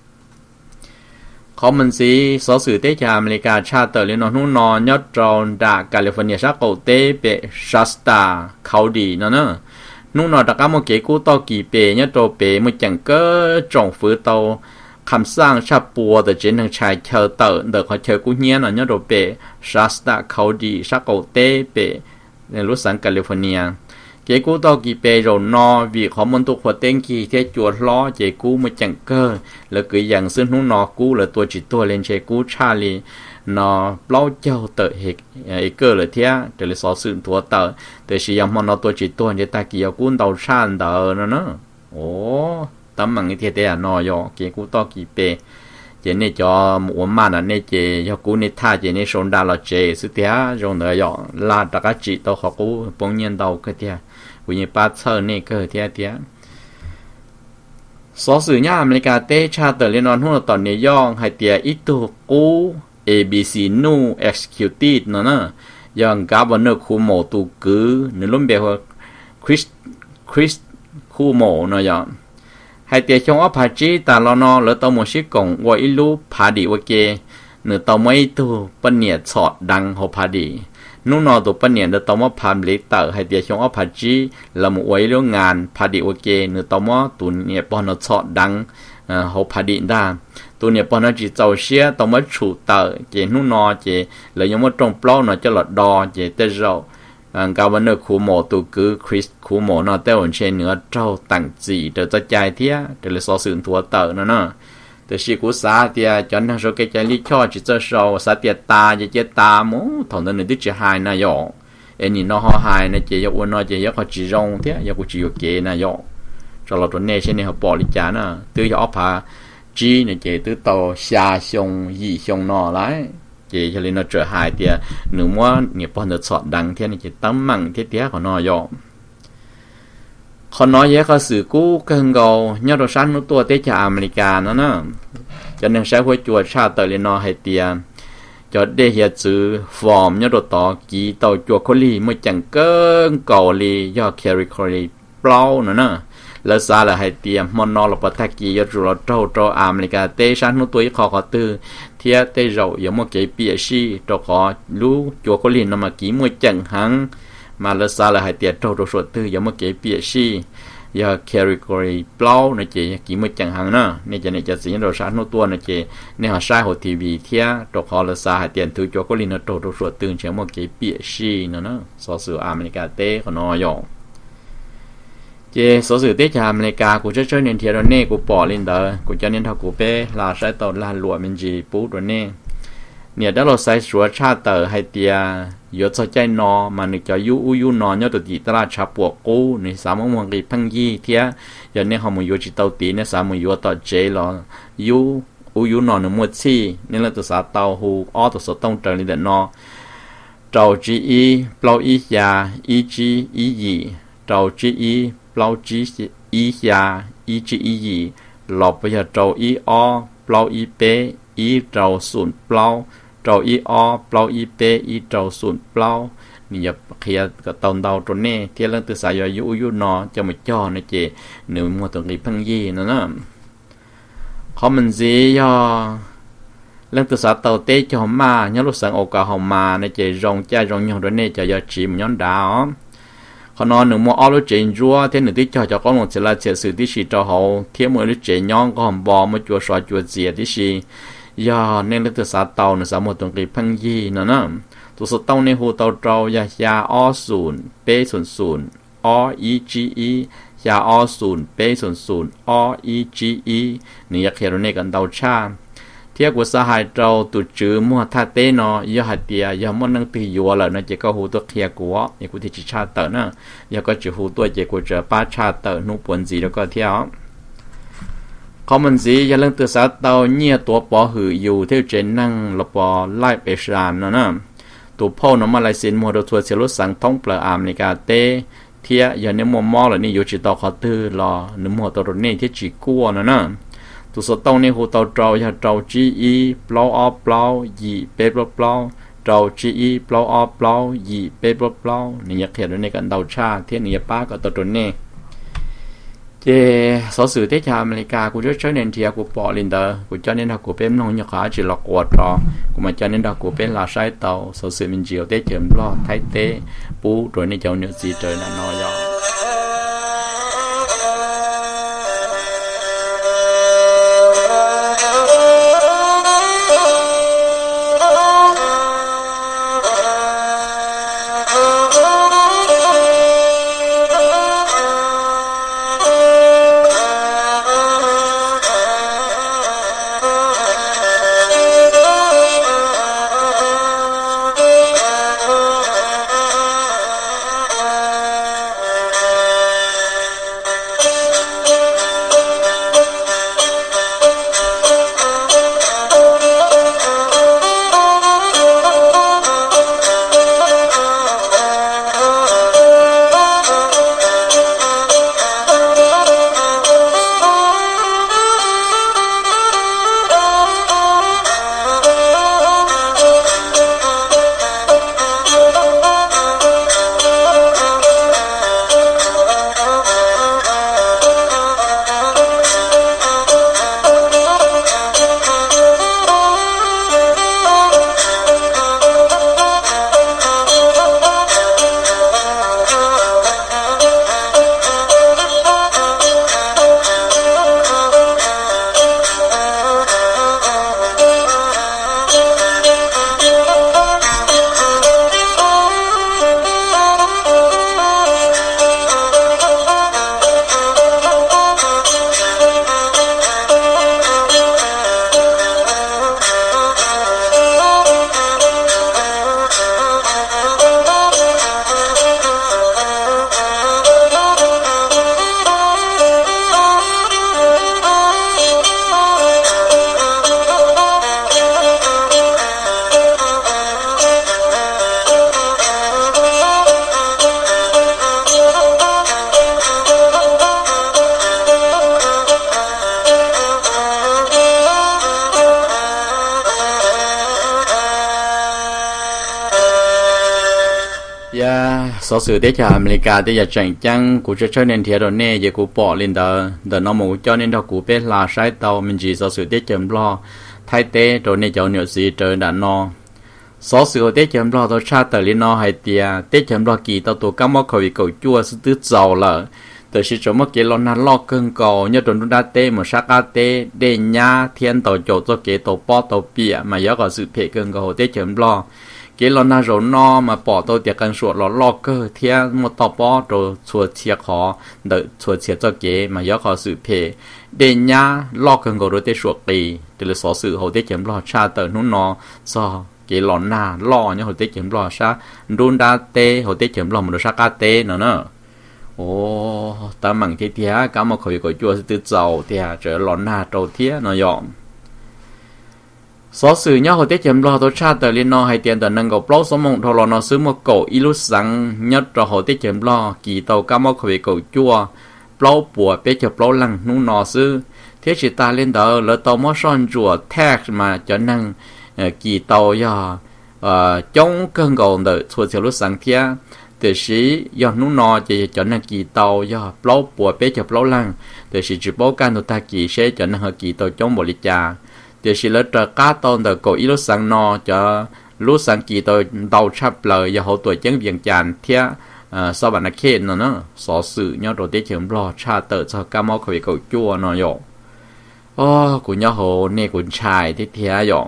เขามันสีสอสื่อเตจาอเมริกาชาเตอร์เลนอนหุ่นนอนยอดจอนดาแคลิฟอร์เนียชาโกเตเปชัสตาเขาดีนั่นเนอะนุ่งนอนตะก้ามเกกูโตกี่เปยอดโตเปมือจังเกอจงฟื้นโตคำสร้างชาปัวแต่เจนทางชายเชอเตอร์เด็กเขาเชอกูเนียนยอดโตเปชัสตาเขาดีชาโกเตเปในรัฐสังแคลิฟอร์เนียแ chế cú tao kỳ bề rồi no vì họ muốn tụ hoạt tên kỳ thế chuột lo chế cú mới chẳng cơ là cứ dạng xưng hú nó cú là tôi chỉ tôi lên chế cú Charlie nó bao châu tự hệ ấy cơ là thế để là số sự thua tờ để sử dụng mà nó tôi chỉ tôi để ta kỳ cú tàu san tờ nó nữa ồ tấm bằng cái thế thế à nó yo chế cú tao kỳ bề chế này cho một mà là này chế cho cú này tha chế này sống đa là chế sự thế rồi nữa yo là tất cả chỉ tao học cú bông nhiên tao cái thế của những ba thợ này cơ thế thế số sự nhá America tê cha tờ liên đoàn hôn tอนnày yong hay tiệt ít tu cú a bê xê nu executive nó nè yong governor khu mộ tu cứ nếu lúc bây giờ Chris Chris khu mộ nó yong hay tiệt trong ấp hạt chí ta lo nó lỡ tao một chiếc cổng qua ít lúc phá đi ok nửa tao mấy tu bên nhiệt sọt đằng hồ phá điนู่นนอตัวปนเนี่ยเดตอมอพันลิเตอร์ให้เดียชงอพัดจีละมวยเรื่องงานพาดิโอเคเนื้อตอมอตัวเนี่ยปอนอชอดังเอ่อเขาพาดิได้ตัวเนี่ยปอนอจีเจ้าเชียตอมอชูเตอร์เจนู่นนอเจเลยยังว่าตรงเปล่าเนาะจะหลอดดอเจเตเจ้าอ่ากาวันเนอร์คูโมตัวคือคริสคูโมเนาะแต่วันเชนเนื้อเจ้าตั้งจีเดี๋ยวจะใจเทียเดี๋ยวเลยสอสื่อตัวเตอร์เนาะเนาะแต่สิกูสาเตียจนทั้งโซเกจะลิชอจิเจอโซสาเตียตาจะเจตามูถอนตัวหนึ่งที่จะหายนายกเอ็นนี่น้องหายนะเจยกวันน้อยเจยกเขาจีรงเทียยกกูจีโอเกนายกจอเราตัวเนชเนี่ยเขาปอลิจานะตื้อยอพาจีเนี่ยเจตื้อโตชาชงยี่ชงนอไรเจจะเลยน้อเจอหายเตียหนึ่งว่าเนี่ยพอเดือดสอดดังเทียเนี่ยเจตั้มมั่งเทียเทียของนายกคนน้อยเยอะก็สื่อกู้เกินกอยอดชั้นนู้ตัวเตจอเมริกาเนาะเนาะจะนึกใช้หัวจวดชาติเลนอให้เตียจอดได้เหียจือฟอร์มยอดต่อกีต่อจวดคนลีไม่จังเกินเกาลียอดแคริคอรีเปล่าเนาะเนาะแล้วซาละให้เตียมอนนอลปะทักกียอดจุลโตโตอเมริกาเตชั้นนู้ตัวขอขอตื้อเทียเตเราอย่ามาเก็บเปียชีตัวขอรู้จวดคนลีนมากีไม่จังหังมาเลสาละให้เตียโตโตสวดตื้ออย่ามาเก็บเปียชียาแคริคอรีเปล่านะเจกี่ไม่จังหังนะนี่จะเนี่ยจะสิ่งเราสร้างนู้ตัวนะเจเนี่ยหาใช้หัวทีวีเทียตัวคอเลสาให้เตียนถือจวก็ลินโตโตสวดตื้อเชื่อมาเก็บเปียชีนะนะสอสื่ออเมริกาเต้ขนอยองเจสอสื่อเต้จากอเมริกากูจะช่วยเนียนเทียร์เน่กูปอลินเดอร์กูจะเนียนทักกูเป้ลาใช้ตอนลาหลวมันจีปูตัวเน่เนี่ยถ้าเราใช้สัวชาเตอร์ให้เตียยศใจนอมันนึกจะยูอูยูนอยอดตีตลาดชาปวกกูในสามมงกีพังยี่เทียอย่างนี้เขามายูจิตเตาตีเนี่ยสามยูต่อเจหรอยูอูยูนอหนึ่งมดซี่นี่เราตัวสาเตาหูอ้อตัวสต้องเจอในเดนอเจ้าจีอีเปล่าอียาอีจีอียีเจ้าจีอีเปล่าจีอียาอีจีอียีหลบไปจากเจ้าอีอ้อเปล่าอีเปอีเจ้าศูนย์เปล่าเจ้าอีออเปล่าอีเปอีเจ้าศูนย์เปล่านี่อย่าเคลียร์กับตอนเดาตัวนี้เที่ยงเรื่องตัวสายยูยูนอจะมาจ่อนะเจหนึ่งมัวตัวนี้พังยี่นั่นนะเขามันซีย่อเรื่องตัวสายเตาเตะจะหอมมาเนี่ยลูกสังโอกาหอมมานะเจรองใจรองยองตัวนี้จะยาจีมย้อนดาวเขานอนหนึ่งมัวอ้อลูกเจนจัวเที่ยงหนึ่งที่จ่อจะก้องลงเสลาเสียสื่อที่ชีเจ้าเขาเที่ยงมัวลูกเจนย้อนก็หอมบอมาจัวสอยจัวเสียที่ชียาในเรื่องตัวสาเตาในสามหมดตรงกีพังยี่นั่นนะตัวสเตาในหูเตาเตายายาอ้อศูนย์เป้ศูนย์ศูนย์อ้ออีจีอียาอ้อศูนย์เป้ศูนย์ศูนย์อ้ออีจีอีนี่ยาเขียนในกันเตาชาเทียบกับสหายเตาตัวจื้อมัวท่าเต้นอยาหัดเดียยามันนั่งตียัวเลยนะเจ้าก็หูตัวเขียกัวยากุที่ชาเตอนะยาก็จะหูตัวเจ้าก็จะป้าชาเตอนุปนจีแล้วก็เที่ยวเขามันสิอย่าเรื่องตัวสาวเตาเนี่ยตัวปอหืออยู่เที่ยวเจนนั่งละปอไล่ไปชานนะนะตัวพ่อน้ำมาลายเซนมัวตัวเชลุสังท้องเปล่าอเมริกาเต้เทียอย่างนี้มัวมอเลยนี่อยู่จีตอเขาตื้อรอหนึ่งมัวตัวรถนี่ที่จีกัวนะนะตัวสาวเตาเนี่ยหัวเตาเจ้าอย่าเจ้าจีอีเปล่าอเปล่ายี่เป๊ะเปล่าเจ้าจีอีเปล่าอเปล่ายี่เป๊ะเปล่านี่อยากเห็นในกันเตาชาเทียนี่ป้าก็ตัวรถนี่เจสอสื่อเตจอเมริกากูจะใช้เน้นเทียกูปอลินเดอร์กูจะเน้นถ้ากูเป็นน้องยาขาจิหลอกวดรอกูมาจะเน้นถ้ากูเป็นลาใช้เตาสอสื่อมันเจียวเตเจิมรอไทยเตปูโดยในเจ้าเนื้อซีเจอหน้านอยอ ya số sự để cho America để giờ tranh chăng của cho nên thiệt rồi nè giờ của bỏ lên đó đó nó một cho nên đó của bé là sai tàu mình chỉ số sự để chấm lo thay thế rồi nè cho nhiều gì trời đã no số sự để chấm lo tôi tra tờ lên no hay tia để chấm lo kỳ tàu tổ cam mốc khẩu cầu chua sự tứ giàu là từ khi chúng mất cái lo na lo cơn cầu nhớ tuần đa tê một sát a tê để nhá thiên tàu chỗ cho cái tàu po tàu bịa mà nhớ có sự phê cơn cầu để chấm lo cái lo na rồi no mà bỏ tôi tiệc cần sụt lo lo cơ thiên một tàu po rồi chuột chia khó đợi chuột chia cho cái mà nhớ có sự phê để nhá lo cơn cầu rồi để sụt đi từ là số sự hồ để chấm lo cha tờ nó no so cái lo na lo nhớ hồ để chấm lo sa đun đa tê hồ để chấm lo một đồ sát a tê nữa nữa ồ ta mặn thế thía cá mà khởi của chùa từ giàu thì trở lón na trâu thía nó dọn số sự nhớ hồi tết chấm lo tôi tra tờ liên no hay tiền tờ nâng cầu blog số mộng thầu lo nó xứ một cổ ilu sáng nhất rồi hồi tết chấm lo kỳ tàu cá mà khởi của chùa blog bùa bé chụp blog lăng nung nó xứ thế chỉ ta lên tờ lỡ tàu mất son chùa tag mà cho năng kỳ tàu do chống cơn cầu đợi thua theo lúc sáng thía từ sĩ do nung nọ chỉ cho nên kỳ tàu do plau bùa bé cho plau lăng từ sĩ chỉ báo can ta kỳ sẽ cho nên họ kỳ tàu chống bộ lịch trà từ sĩ lỡ trở cá tàu từ cổ ít lúc sáng nọ cho lúc sáng kỳ tàu tàu chắp lời do hậu tuổi chứng viện tràn thía sau bản khen nó nó xóa sự nhau đầu tiên chấm lo cha tờ cho cá máu khẩu cầu chua nó dọ ô của nhau hồ nè của trai thế thía dọ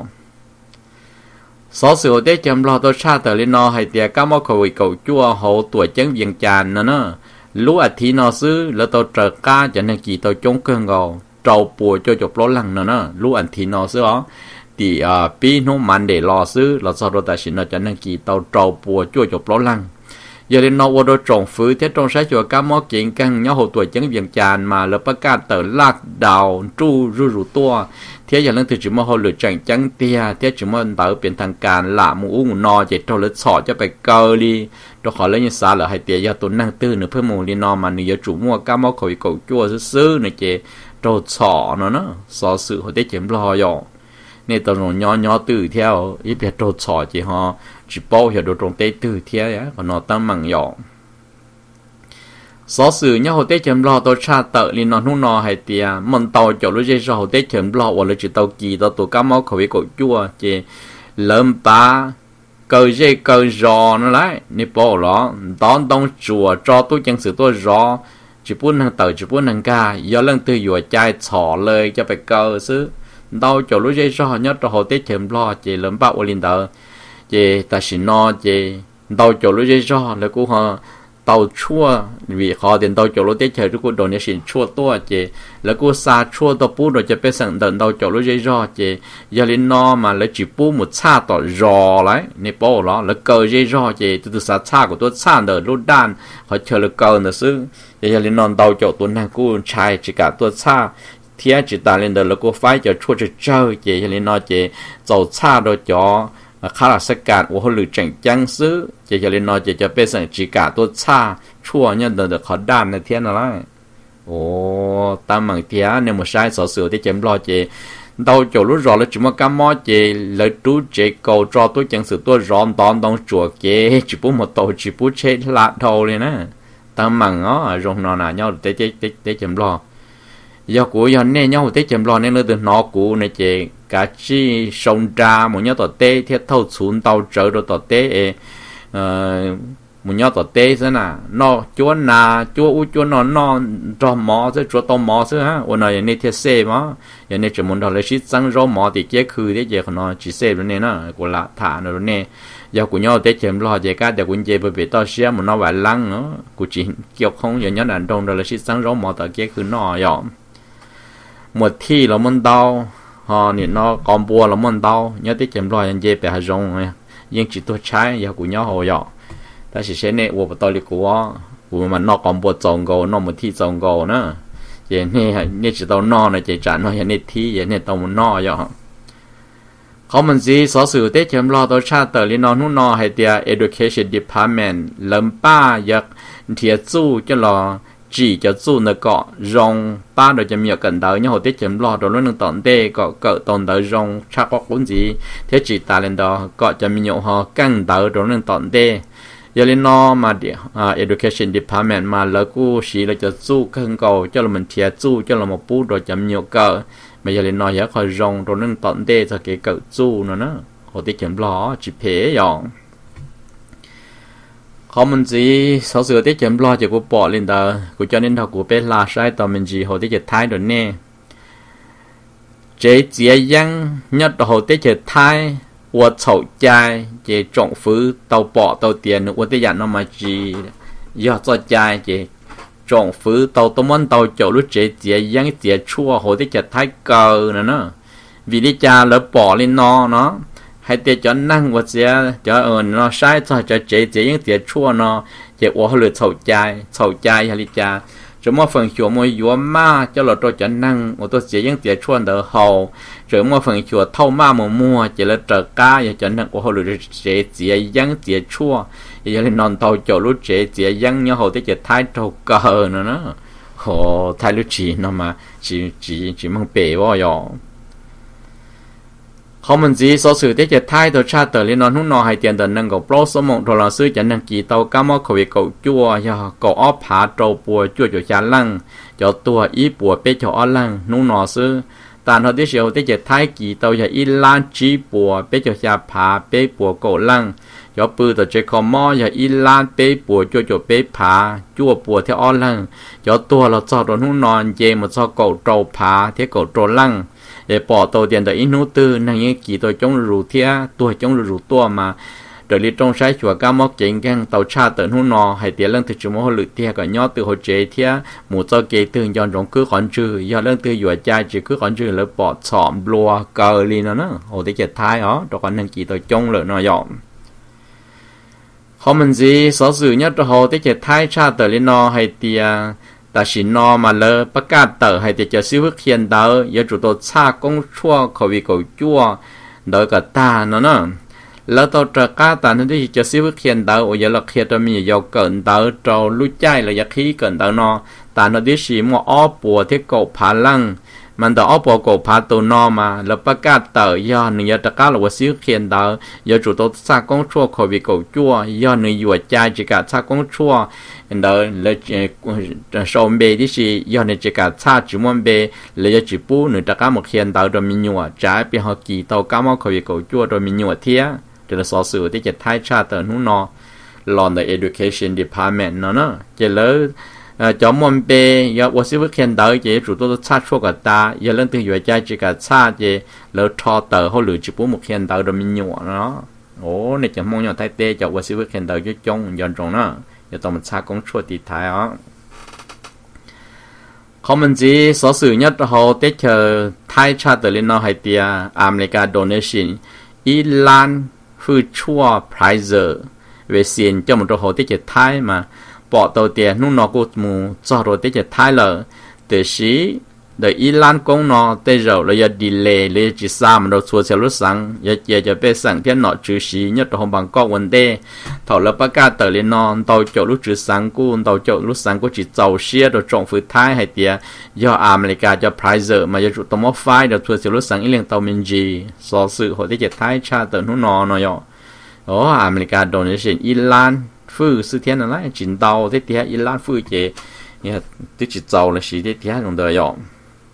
số sự để chấm lo tôi tra tờ lên nó hay tiệt các món khẩu cầu chua hậu tuổi chứng viện tràn nữa nữa lúa à thì nó xứ là tôi trở cá cho nên kỳ tôi chống cơn gầu trâu bùa cho chụp lỗ lăng nữa nữa lúa à thì nó xứ đó thì à pi nó mạnh để lo xứ là sau đó ta xin nó cho nên kỳ tôi trâu bùa cho chụp lỗ lăng giờ lên nó vô đồ trồng phứ thế trong sáng chùa các món kiện căng nhau hậu tuổi chứng viện tràn mà là bắt cá tờ lạc đào tru ru ru tua thế giờ lần từ chỉ mà họ lựa chọn trắng tia thế chỉ mà tạo biến thành càn lạ mu uống no chỉ cho lỡ sọ cho phải cơ đi cho họ lấy như sao là hai tia giờ tuần năng tư nữa phải mù đi no mà nữa chủ mua cá máu khẩu cầu chua sứ sứ này chỉ cho sọ nó nó sọ sự họ để chém lo dọ nên tao nó nhỏ nhỏ từ theo ít biết cho sọ chỉ họ chỉ bao hiểu đồ trong tây từ theo á còn nó tăng mặn dọ số sự nhớ hồ tết chấm lo tôi tra tờ liền nó nung nọ hay tia mình tàu chỗ lúc giờ hồ tết chấm lo hoặc là chỉ tàu kỳ tàu tổ cá máu khẩu vị cổ chua chỉ lớn ba cờ dây cờ giò nó lại nè bỏ nó đón đông chùa cho tôi chẳng sự tôi giò chỉ muốn hàng tờ chỉ muốn hàng ca do lần từ vừa chai xỏ lời cho phải cờ xứ đâu chỗ lúc giờ nhớ cho hồ tết chấm lo chỉ lớn ba ô liền tờ chỉ ta xin no chỉ đâu chỗ lúc giờ là cũng họ tàu chua vì họ đến tàu chỗ lối tết chơi chúng tôi đồn xin chua to chứ là cô xa chua tàu bù rồi cho bé sẵn đợi tàu chỗ lối dây rò chứ giờ lên no mà lấy chỉ bù một xa tàu rò đấy nè bỏ nó là cờ dây rò chứ từ từ xa xa của tôi xa đợi lúc đan họ chờ là cờ nữa xứ giờ lên non tàu chỗ tôi nàng cô trai chỉ cả tôi xa thì chỉ ta lên đời là cô phải cho chua cho chơi chứ giờ lên no chứ tàu xa rồi cho khá là sắc cạn của họ lựa chọn trang sức chỉ cho nên nói chỉ cho bây giờ chỉ cả tôi xa chua nhân được được họ đan này thiên là ồ ta mừng thía nếu một sai sở sửa thì chém lo chỉ đâu chỗ lúc rồi là chỉ một cam mó chỉ lấy chú chỉ cầu cho tôi chẳng sự tôi rón đón đón chùa kế chỉ bút một tổ chỉ bút chết lạ thôi này nè ta mừng nó rồi nó nào nhau để để để để chém lo do của do nên nhau để chém lo nên là từ nó của này chỉ cả chi sông ra một nhớ tờ tê thiết thâu xuống tàu trở rồi tờ tê một nhớ tờ tê thế nào nó chúa na chúa u chúa nó nó cho mỏ thế chúa tàu mỏ thế ha ôn này nên thiết xe mà giờ nên chỉ muốn đó là xịt xăng rau mỏ thì kia khử thế giờ nó chỉ xe rồi nên nó của lạ thả rồi nên giờ của nhau tết chém lo giờ cả giờ cũng chơi bởi vì tao xe một nó vài lăng nữa của chị kiểu không giờ nhớ đàn đông rồi là xịt xăng rau mỏ tờ kia khử nó vậy một thi là món đau họ nên nó còn bùa là món đau nhớ tới chém lo anh dễ bị hại rong nhưng chỉ tôi trái giờ của nhau hồ dọ ta chỉ sẽ nè của tôi là của của mà nó còn bùa trồng gầu nó một thi trồng gầu nữa vậy nè nè chỉ tao no này chỉ trả nó hiện nè thi vậy nè tao muốn no vậyเขามันสิสอสื่อเตจำรอตัวชาติเตอร์ลีนอนนู่นนอให้เดีย education department ลำป้าอยากเทียจู่จะรอจีจะจู่ในเกาะรงป้าโดยจะมีกันเตอร์เนี่ยเขาเตจำรอตัวนู้นตอนเตเกาะเกาะตอนเตอร์รงชักก็คุ้นสิเทจีตาเลนดอเกาะจะมีอยู่หอกั้งเตอร์ตัวนู้นตอนเต giờ lên nó mà địa education department mà lỡ cú xí là cho chú khăn cầu cho là mình thiệt chú cho là một bút rồi chấm nhiều cỡ mà giờ lên nó giờ khỏi rong rồi nâng tận đê cho cái cỡ chú nữa nữa họ tiết kiệm lo chỉ phế dọn họ mình chỉ sau sửa tiết kiệm lo chỉ có bỏ lên đó của cho nên họ của bé là sai tao mình chỉ họ tiết kiệm thái rồi nè chế chế yang nhất là họ tiết kiệm thái我吵架这政府到报到店我的人那么只要做家这政府到东门到走路这这样这错好的这太高了呢vì lý cha lỡ bỏ lên nó nó hay để cho năng或者cho ở nó sai cho cho chế chế những tiền chua nó chế của lựa chậu chai chậu chai hay lý cha rồi một phần chùa một yếu ma cho lỡ cho cho năng một tôi chế những tiền chua đỡ hậu rồi một phần chùa thâu ma một mua chỉ là trở cá và cho năng của lựa chế chế những tiền chua giờ lên non tàu chỗ lúc chế chế những nhau hậu tới chế thái trâu cờ nữa nó hồ thái lúc chỉ nó mà chỉ chỉ chỉ mang bể vào rồi họ mình chỉ số sự tiết chế thái đồ cha tờ liên non hút nọ hay tiền tờ nâng cầu pro số một đồ là sư chẳng nâng kỳ tàu cá mò khẩu vị cầu chua ya cầu óp phá trâu bùa chua cho cha lăng cho tua ý bùa bê cho ó lăng nung nọ sư tàn họ tiết chế tiết chế thái kỳ tàu ya ý lan chí bùa bê cho cha phá bê bùa cầu lăng cho bự tờ chế khó mò ya ý lan bê bùa chua cho bê phá chua bùa theo ó lăng cho tua là cho đồ hút nọ dê một cho cầu trâu phá theo cầu trâu lăng để bỏ tàu tiền tới in nút tư năng những kỳ tôi chống rủ thia tôi chống rủ tua mà đợi đi trong sai chùa cao mốc chính gang tàu cha tới hút nọ hay tiền lần từ chúng mô lự thia cả nhau từ hồi chế thia một cho kế từ do trong cứ khoản trừ do lần từ vừa cha chỉ cứ khoản trừ là bỏ chọn lùa cờ li nó nữa hồ tới chết thái đó đó còn năng kỳ tôi chống lợ nó dọn họ mình gì số sự nhất là hồ tới chết thái cha tới lên nọ hay tiền ta chỉ nó mà lỡ bắt cá tờ hay để cho siêu phước hiện đỡ giờ chủ tôi xa công chua khẩu vị cầu chua đỡ cả ta nó nữa lỡ tôi trở cá ta nó đi cho siêu phước hiện đỡ ở giờ là khi tôi mình giờ cận đỡ trâu lúa chay là giờ khí cận đỡ nó ta nó đi xí mua ó bùa thế cầu phá lăng mình đã ó bùa cầu phá tổ nó mà lỡ bắt cá tờ giờ nửa giờ trở cá là siêu hiện đỡ giờ chủ tôi xa công chua khẩu vị cầu chua giờ nửa giờ chay chỉ cả xa công chua đó là sau bê đi xí do này chỉ cả xa chỉ muốn bê là chỉ bù nữa tất cả một hiện tạo rồi mình nhua trái bị họ kỳ tàu cá mò khẩu vị cầu chua rồi mình nhua thía thì là số sựที่จะท้ายชาตินู้นnó lon the education department nó nó chỉ lỡ cho muốn bê do bác sĩ vẫn hiện tạo chỉ chủ tôi sát số cả ta giờ lên từ giờ trái chỉ cả xa chỉ lỡ thọ tờ họ lựa chỉ bù một hiện tạo rồi mình nhua nó ồ này chỉ mong nhua thái tê cho bác sĩ vẫn hiện tạo cho chung dọn trong nó giờ tao mình xa công chua thì thái áเขามันจีสอสื่อnhất họ tết chờ thái cha từ lên nó hay tia America donation Iran phu chua prizer về xiên cho một họ tết chờ thái mà bỏ tàu tiền nung nó cột mù cho rồi tết chờ thái lợ từ xí đời Iran công nó tây rồi là giờ delay lấy chỉ xa mà đâu xua xe lúc sáng giờ giờ giờ bé sáng thiên nọ chữ xí nhất là hôm bằng có vấn đề thầu là bác ca tờ lên nó tàu chỗ lúc chữ sáng cu tàu chỗ lúc sáng cu chỉ tàu xe rồi trộn phơi thái hay tiệt do America cho prizer mà giờ chủ tàu móc phai rồi xua xe lúc sáng ý liền tàu mình gì so sự hội thế thái cha tờ nó nó nó yo ở America donation Iran phơi sự thiên là lại chính tàu thế tiệt Iran phơi chế nhà tức chỉ tàu là xí thế tiệt trong đời yo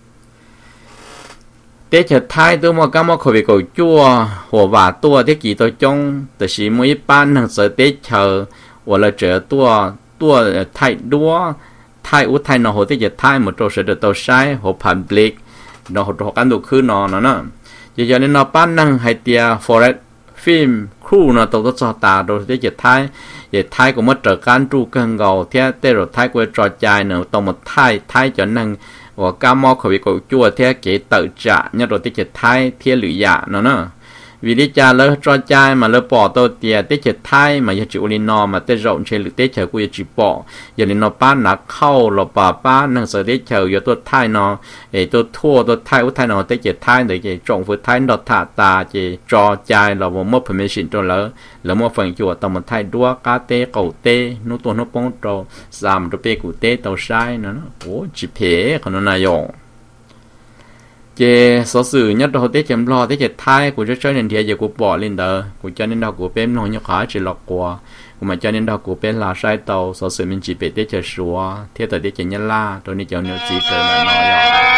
để cho thái tôi mà các món khẩu vị cầu chua hoặc và tua thế kỷ tôi trong từ khi mỗi ban hàng sở tết chờ hoặc là trở tua tua thái đua thái út thái nó hồi thế giờ thái một chỗ sẽ được tàu sai hoặc public nó hoặc hoặc ăn đồ khứ nó nó nó giờ cho nên nó ban hàng hay tia forest film crew nó tàu cho ta rồi thế giờ thái giờ thái cũng mất trở can tru cân gầu thế thế rồi thái quay trò chơi nữa tàu một thái thái cho năng và cá mò khẩu vị cầu chua theo cái tự trả nhất rồi tiết chế thái theo lưỡi dạ nó nữa vì lý cha lỡ cho trai mà lỡ bỏ tôi tiền tiết chế thái mà giờ chịu lên nó mà tiết rộng trên lưỡi tiết chế của chỉ bỏ giờ lên nó bán nát khâu là bà bán năng sợ tiết chế giờ tôi thái nó để tôi thua tôi thái của thái nó tiết chế thái để cái trọng với thái nó thả ta chỉ cho trai là một mất permission cho lỡ lỡ một phần chùa tao một thái đua cá tê cầu tê nó tôi nó bông trâu giảm rồi bê cụ tê tàu sai nó ố chỉ phê còn nó này dùng chế số sự nhất đầu tết chấm lo tết chật thái của chơi nên thì giờ của bỏ lên đó của cho nên đâu của bên nó như khó chỉ lọt qua của mà cho nên đâu của bên là sai tàu số sự mình chỉ biết tết chật xóa thiết tới tết chật nhân la rồi nên cho nó chỉ tới là nói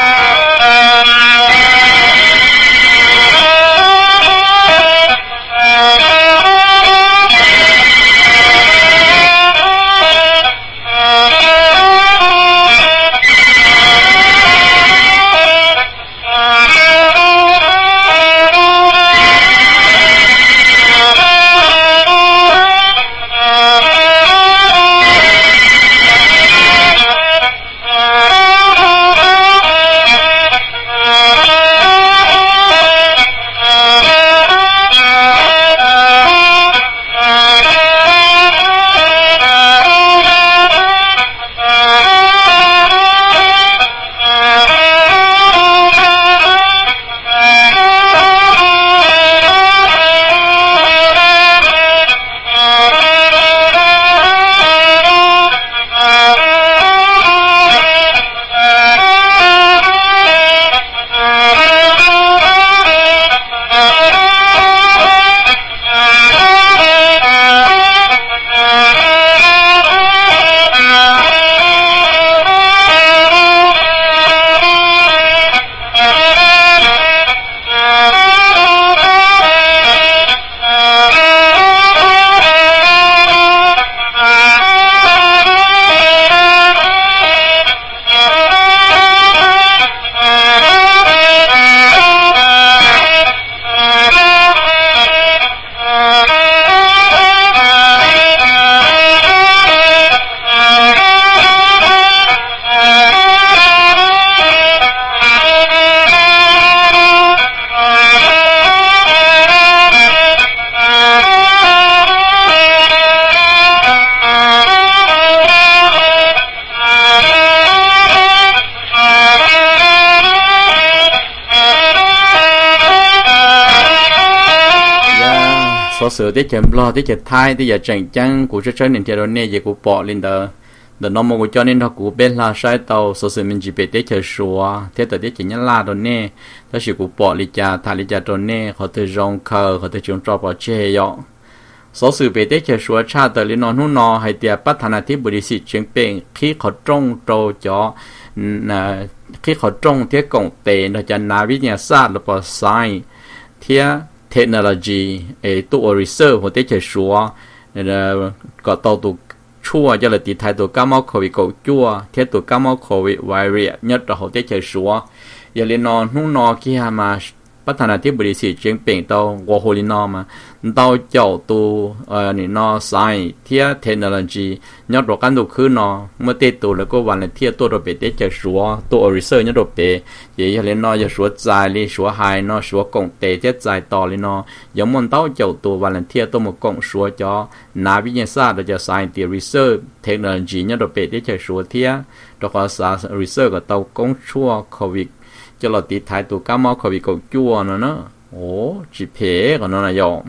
sự tiết chấm lo tiết chật thai tiết giờ chẳng chăng của chơi chơi nên theo đó nè giờ của bỏ lên đó đó nó một cho nên nó của bên là sai tàu số sự mình chỉ biết tiết chật xóa thế tới tiết chỉ nhớ la đó nè đó chỉ của bỏ lý cha thay lý cha đó nè họ từ rong khờ họ từ trường trò bỏ chơi vậy số sự biết tiết chật xóa cha tới lên nó hú nó hay tiệt bắt thằng nào thiết bùi sĩ chuyện bền khi họ trông trâu cho là khi họ trông thiết cộng tệ nó cho nào biết nhà sát là bỏ sai thiết technology ấy tụ research hoặc tế số là có tàu tụ chua cho là tỷ thái tụ cá máu khẩu vị cầu chua thiết tụ cá máu khẩu vị variety nhất là hậu tế số giờ lên non hung nọ kia mà bắt thằng nào tiếp bự sĩ chuyện bệnh tàu qua hồ lên nọ mà tàu chậu tụ ờ nè nọ sai thiết technology nhất là căn tụ khứ nọ mà tế tụ là cóวันlà thiết tụ rồi tế số tụ research nhất rồi tế giờ lên nọ giờ số dài đi số hai nọ số cộng tế thiết dài to lên nọ giống môn tàu chậu tụวันlà thiết tụ một cộng số cho nà ví dụ sao là cho science research technology nhất rồi tế số thiết đó có sa research của tàu công chua covid cho là tí thái tụ cá máu khẩu vị cầu chua nữa nó ố chỉ phê của nó là dòng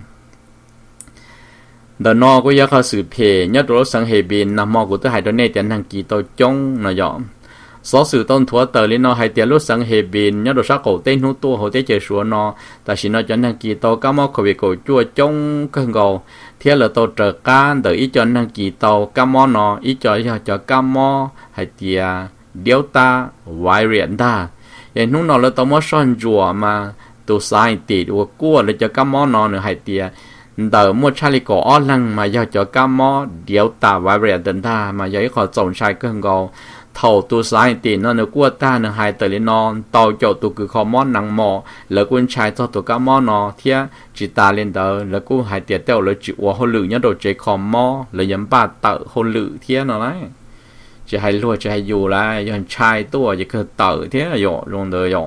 đợt nó có giá khá sự phê nhất đó sang hệ bên nằm mò của tôi hai đứa này tiến hành kỳ tàu chống là dòng số sự tôn thua tờ lên nó hai tiền lúc sang hệ bên nhất đó sát cổ tên hút tua hồ tế chơi số nó ta chỉ nói cho năng kỳ tàu cá máu khẩu vị cầu chua chống cơn gầu thế là tàu trở cá đợi ý cho năng kỳ tàu cá máu nó ý cho cho cá máu hai tiền delta variant taอย่างนู้นเราเลยต้องมาซ่อนจัวมาตัวสายติดว่ากู้เลยจะก้ามอนอนหรือหายเตียเดิมมั่วชาลิโกอ้อลังมาอยากจะก้ามอเดียวตาไว้เรียนเดินท่ามาอยากขอส่งชายเครื่องกอเท่าตัวสายติดนั่นเนื้อกู้ตาเนื้อหายเตลินอนเต่าเจ้าตัวคือคอมอนนังหมอแล้วกุนชายตัวตัวก้ามอนอเทียจิตาเล่นเดินแล้วกู้หายเตียเต้าเลยจิว่าเขาหลือเนี่ยโดนเจคอมมอเลยยันบ้าเตอเขาหลือเทียนอะไรจะให้รู้จะให้อยู่แล้วยันชายตัวจะคือเต๋อเท่าหยอลงเดือย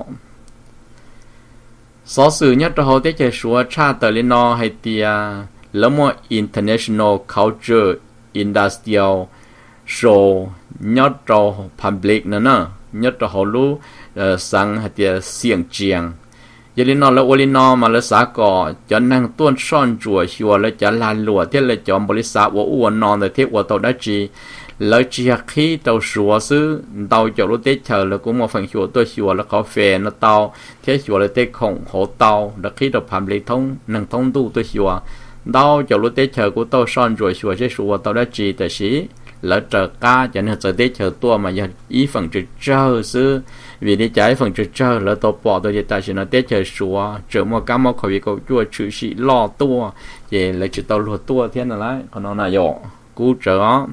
สอสื่อเนี่ยเราได้จะชัวชาติเตลินอให้เตียแล้วมั่ว international culture industrial show เนี่ยเรา public นั่นน่ะเนี่ยเรารู้สังให้เตียเสียงเจียงยาลินอแล้ววลินอมาแล้วสากอจะนั่งต้นซ่อนจั่วชัวแล้วจะลานหลัวเที่ยวเลยจอมบริษัทว่าอ้วนนอนแต่เที่ยวว่าตัวได้จี lỡ chỉ khi tàu sủa xứ tàu cho lúc tết chờ là cũng một phần sủa tôi sủa là có phê nó tàu thế sủa là tết khổng hổ tàu là khi tàu phạm lý thông nâng thông tu tôi sủa tàu cho lúc tết chờ của tàu son rồi sủa chế sủa tàu đã chỉ tới xí lỡ chờ ca cho nên chờ tết chờ tua mà giờ ý phần chờ chờ xứ vì đi trái phần chờ chờ lỡ tàu bỏ tôi tại chỉ nó tết chờ sủa chờ một cá một khẩu vị cầu chua chữ sĩ lo tua về lại chỉ tàu lùa tua thế nào đấy còn nó là dọ cú chờ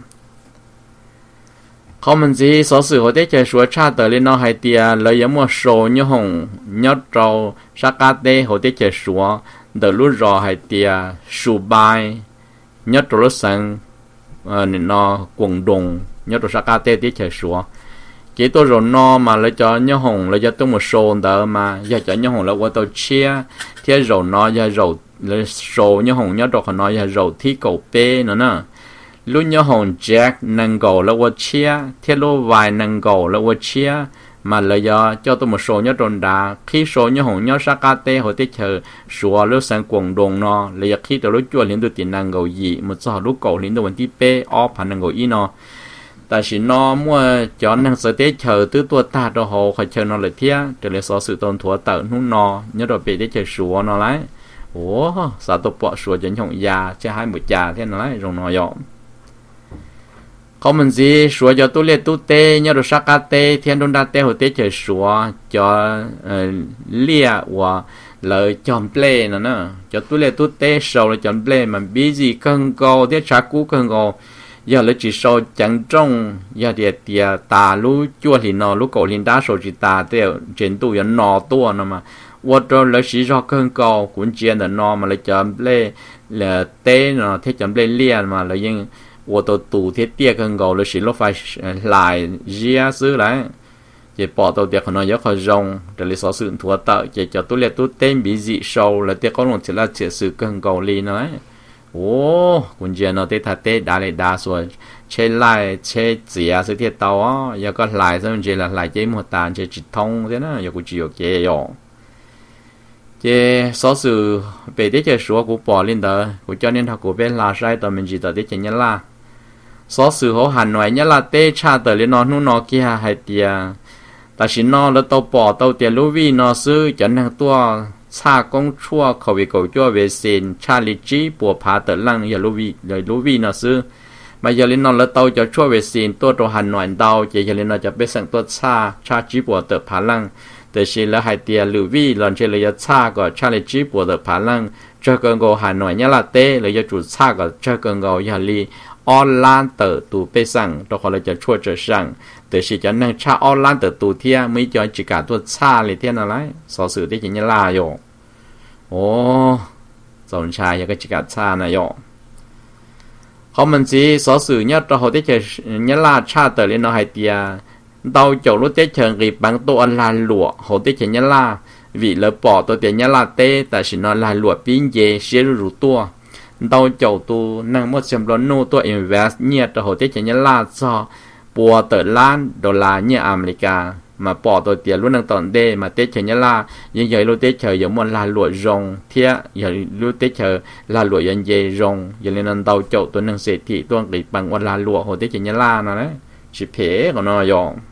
เขามันสิสอสื่อเขาได้เจอชัวชาติแต่เล่นน้องไฮเตียเลยยังมัวโซยหงยอดเราสักการเต้เขาได้เจอชัวเดลุรอไฮเตียสูบายยอดรถสังเอ่อนี่นอกวงดงยอดสักการเต้ได้เจอชัวกี่ตัวรนอมาเลยจะยหงเลยจะต้องมัวโซเดอมาอยากจะยหงแล้วว่าตัวเชียเที่ยรนออยากรเลยโซยหงยอดดอกขนอยากรที่เก่าเป้นั่นน่ะรุ่นยหงแจ็คนังโกแล้วว่าเชียเทโลวายนังโกแล้วว่าเชียมาเลยยอเจ้าตัวมาโซยดนดาขี้โซยหงยอสักการเต้หัวเตเชอชัวแล้วสังกวงดงนอเลยยขี้ตัวรู้จวนลิ้นตัวตินังโกยีมันจะรู้โกลิ้นตัววันที่เป้ออพันนังโกอีนอแต่สินอมัวจอนนังเสเตเชอตื้อตัวตาตัวโหขเชอนอเลยเทียจะเลยสอสื่อตนถัวเต่านุ่นนอยอดเปเตเชอชัวนอไรโอ้สาตัวปอชัวจนหงยาจะให้หมดยาเท่านั้นไรรงนอยอเขามันสิชัวจะตู้เลี้ยตู้เตยเนี่ยเราสักการเตเทียนดนดาเตหัวเตเฉยชัวจะเลี้ยว่าเลยจอมเปลน่ะนะจะตู้เลี้ยตู้เตโซเลยจอมเปลมันบีจีกังโกเทียชักกูกังโกอย่าเลยจีโซจังจงอย่าเดียเตียตาลู่จั่วหินนอลู่โกหินดาโซจิตาเตียวเจนตู้ยันนอตัวนะมาว่าเราเลยสีรอกังโกกุญเจียนแต่นอมาเลยจอมเปลเลยเตเนาะเทียจอมเปลเลี้ยมาเลยยัง我都赌贴跌更高了，是落发来热死来，จะปอตัวเดียวขนาดยักษ์เขาจงแต่เลยสอสื่อถั่วเต่าจะจะตัวเล็กตัวเต็มบีจีโชว์แล้วเด็กเขาลงทีละเสียสื่อ更高ลีนะโอ้คุณเจนเอาเตทัดเตด่าเลยด่าส่วนเช่นไล่เช่นเสียสุดที่เต่าอ๋อยังก็ไล่ซะมันเจละไล่เจ้าหมดตาเจ้าจิตทงใช่ไหมยังกูจีโอเคอยู่เจ้สอสื่อไปเด็กจะชัวกูปอลินเดอกูเจ้าเนี่ยถ้ากูเป็นลาใช้ตอนมันจีตอนเด็กจะยันล่าสอสื่อเขาหันหน่อยเนี่ยละเตชาเตอร์เลยนอนนู่นนอกี้หายเตียแต่สินนอแล้วตัวปอตัวเตียลูวีนอซื้อจนทั้งตัวชากงชั่วเขาวิโกจ้วเวสินชาลิจีปัวพาเตอร์ลังอย่าลูวีเลยลูวีนอซื้อมาอย่าเล่นนอนแล้วตัวจะชั่วเวสินตัวตัวหันหน่อยดาวจะอย่าเล่นนอจะไปสั่งตัวชาชาจีปัวเตอร์พาลังแต่สิแล้วหายเตียลูวีหลังเชเลยจะชาก็ชาลิจีปัวเตอร์พาลังเจ้าเกิงโกหันหน่อยเนี่ยละเตเลยจะจุดชาก็เจ้าเกิงโกอย่าลีออนไลน์เตอร์ตูไปสั่งตัวเขาเลยจะช่วยจะสั่งแต่สิจะนั่งชาออนไลน์เตอร์ตูเทียไม่จอยจิกาตัวชาเลยเทียนอะไรสอสื่อได้ยินยาลาอยู่โอ้สอนชายยังก็จิกาชานะอยู่เขามันสิสอสื่อเนี่ยตัวเขาได้จะยาลาชาเตอร์เลยน้อยเตียดาวโจรถเตเชิงรีบางตัวออนไลน์หลวเขาได้จะยาลาวิเลปอตัวเตียยาลาเต้แต่สินออนไลน์หลวปิ้งเยเชียรู้ตัวดาวโจตัวนั่งมดเชมรอนโนตัว invest เนี่ยตัวเขาได้จะยันลาซอปัวเติร์ล้านดอลลาร์เนี่ยอเมริกามาปอตัวเตียรุ่นนั่งตอนเดมาเตเชยันลายังใหญ่รู้เตเชยยังมันลาหลวดรงเทียยังรู้เตเชลาหลวดยังเยรงยังเล่นนั่งดาวโจตัวนั่งเศรษฐีตัวอังกฤษบางวันลาหลวดเขาเตเชยันลานะนะชิเพก็นอยอง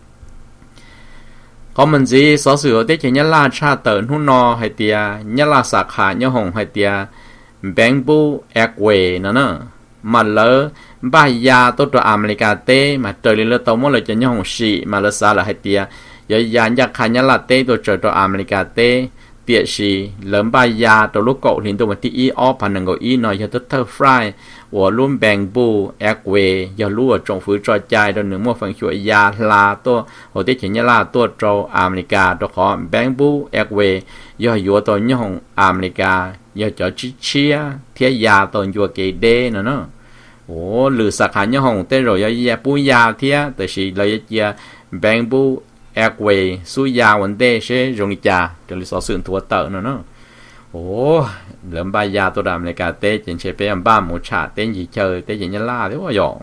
เขามันสิสอสื่อเขาเตเชยันลาชาเติร์หุ่นนอไฮเตียยันลาสาขาเนี่ยหงไฮเตียแบงบูแอคเวย์นั่นน่ะมาเลยบ้ายาตัวตัวอเมริกาเต้มาเจอเลยตัวมั่วเลยจะย่องสีมาเลยซาละให้เตียยายานยาขายยาลาเต้ตัวเจอตัวอเมริกาเต้เตียสีเริ่มบ้ายาตัวลูกเกาะลินตัววันที่อีออพันหนึ่งก็อีหน่อยจะตัวเทอร์ฟรายหัวรุ่มแบงบูแอคเวย์อย่ารู้ว่าจงฝืนจอยใจตัวหนึ่งมั่วฟังช่วยยาลาตัวหัวเต้เฉียนยาลาตัวโจอเมริกาตัวขอแบงบูแอคเวย์ย่ออยู่ตัวย่องอเมริกาอย่าจะชี้เชียเทียยาตอนยัวเกเดนะเนาะโอ้หรือสาขาเนี่ยห้องเต้รอยยาปุยาเทียแต่สิเลยยาแบงบูแอคเวย์สุยาวันเดเชยงจ่าจะเลยสอสื่อถั่วเตอร์นะเนาะโอ้เหลือใบยาตัวดำในการเต้เฉยๆไปอันบ้าหมูฉาเต้ยี่เชยเต้ยี่ยาล่าเท่ว่าหยอก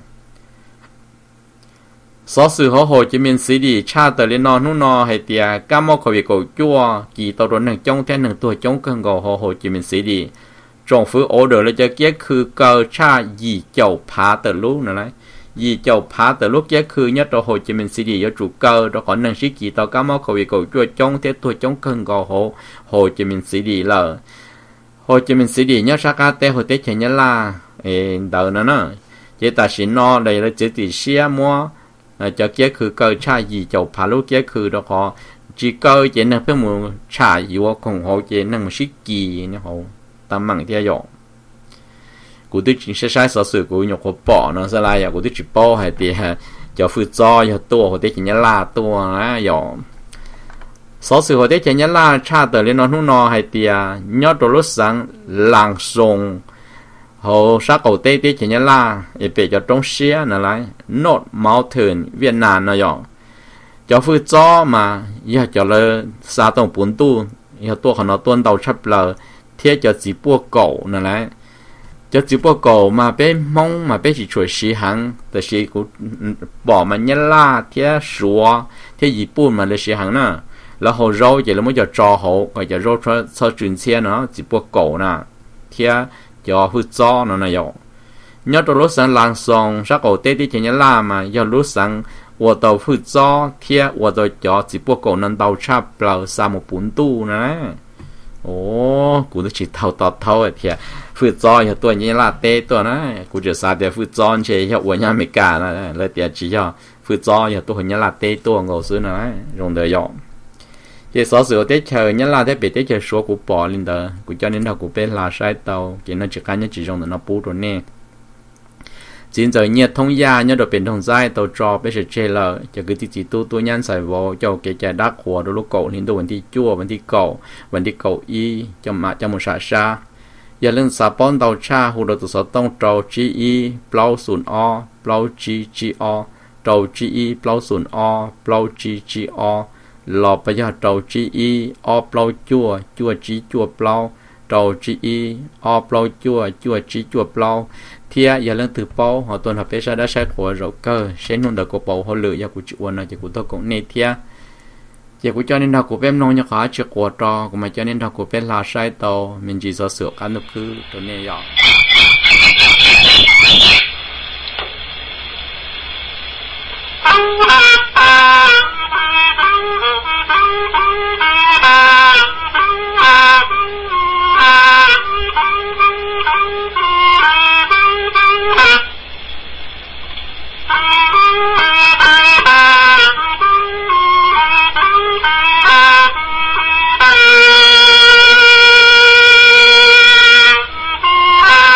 สอสื่อเขาโหจะมีสีดีชาเตอร์เลนอนนู่นนอให้เตียก้ามอขวิโกจั่วกี่ตัวหนึ่งจ้องแท่หนึ่งตัวจ้องเกินกอโหจะมีสีดีจงฟื้นโอเดอร์เลยจะเกี้ยคือเกอชาหยี่เจ้าพาเตอร์ลูนั่นแหละ vì châu phá từ lúc giá khứ nhất rồi Hồ Chí Minh City do trụ cơ đó còn năng sĩ kỳ tàu cá máu cầu vì cầu chua chống thế tôi chống cân gò hồ Hồ Chí Minh City là Hồ Chí Minh City nhớ ra cá té Hồ Tết Chén Nhớ La ê đỡ nữa nè chế ta xin no đây là chế tỷ xia mua cho giá khứ cơ cha gì châu phá lúc giá khứ đó họ chỉ cơ chế năng phải mua cha gì qua cùng Hồ chế năng sĩ kỳ nhá hồ tam măng theo dõi cụ tôi chỉ sẽ sai sở sự của nhục của bỏ nó sẽ lại cụ tôi chỉ bỏ hay thì cho phụ cho cho tua hoặc chỉ nhớ là tua á dọ sở sự hoặc chỉ nhớ là cha từ lên nó không nó hay thì nhớ đồ lúc sáng làng sông hồ sát cầu tây tây chỉ nhớ là để bị cho trong xe nó lại North Mountain Việt Nam nó dọ cho phụ cho mà giờ cho là xa tổng bốn tu giờ tua họ nó tuân đầu chấp là thiết cho chỉ bua cổ nó lại cho chỉ bố cầu mà bé mong mà bé chỉ chuột xí hàng,แต่是กูbỏ mà nhớ la thế sủa thế gì buồn mà để xí hàng nè,แล้วเขาโรยจะแล้วมันจะจอเขาก็จะโรยเขาเขาจุนเชียเนาะchỉ bố cầu nè, thế cho hư cho nó này vậy, nhớตัวรู้สังหลังส่งสักเอาเต้ที่จะnhớ la mà giờรู้สังว่าตัวhư cho thếว่าตัวจะchỉ bố cầuนั่นตัวชาเปล่าสามปุ่นตู้นะโอ้กูต้องฉีดเท่าต่อเท่าไอ้เทียฟื้นจอยตัวนี้ลาเต้ตัวนะกูจะสาเดียฟื้นจอนเชียร์หัวย่าไม่กล้านะเลยเดียจีอ่ะฟื้นจอยตัวนี้ลาเต้ตัวงอซื้อนะลงเดียยเจ้าสาวสาวเต้เชยนี้ลาเต้เป็ดเต้เชยชัวกูปอลินเดอกูจะนินทากูเป็นลาใช้เตากินนั่นจะการนี้จีจงแต่น้าปูตัวนี้chính giờ nhiệt thông gia nhớ được biển thông giai tàu trò bây giờ chơi lờ cho cứ tí tí tu tu nhăn xài vô cho cái trái đá khổ đôi lúc cậu liên tục vấn thi chua vấn thi cậu vấn thi cậu y cho mà cho một xã xa giờ lên xã bón tàu cha hồ đầu tụ sở tông trâu chi y plau sùn o plau chi chi o trâu chi y plau sùn o plau chi chi o lò bây giờ trâu chi y o plau chua chua chi chua plau trâu chi y o plau chua chua chi chua plau thia giờ lên từ bao họ tuần học sẽ đã sai của rậu cơ sẽ nôn được của bầu họ lựa giờ của chị quân là chị của tôi cũng nề thia giờ của cho nên học của em nông nhà khá chưa của trò của mà cho nên học của em là sai tàu mình chỉ do sửa cái nước cứ tôi nề giờ Ah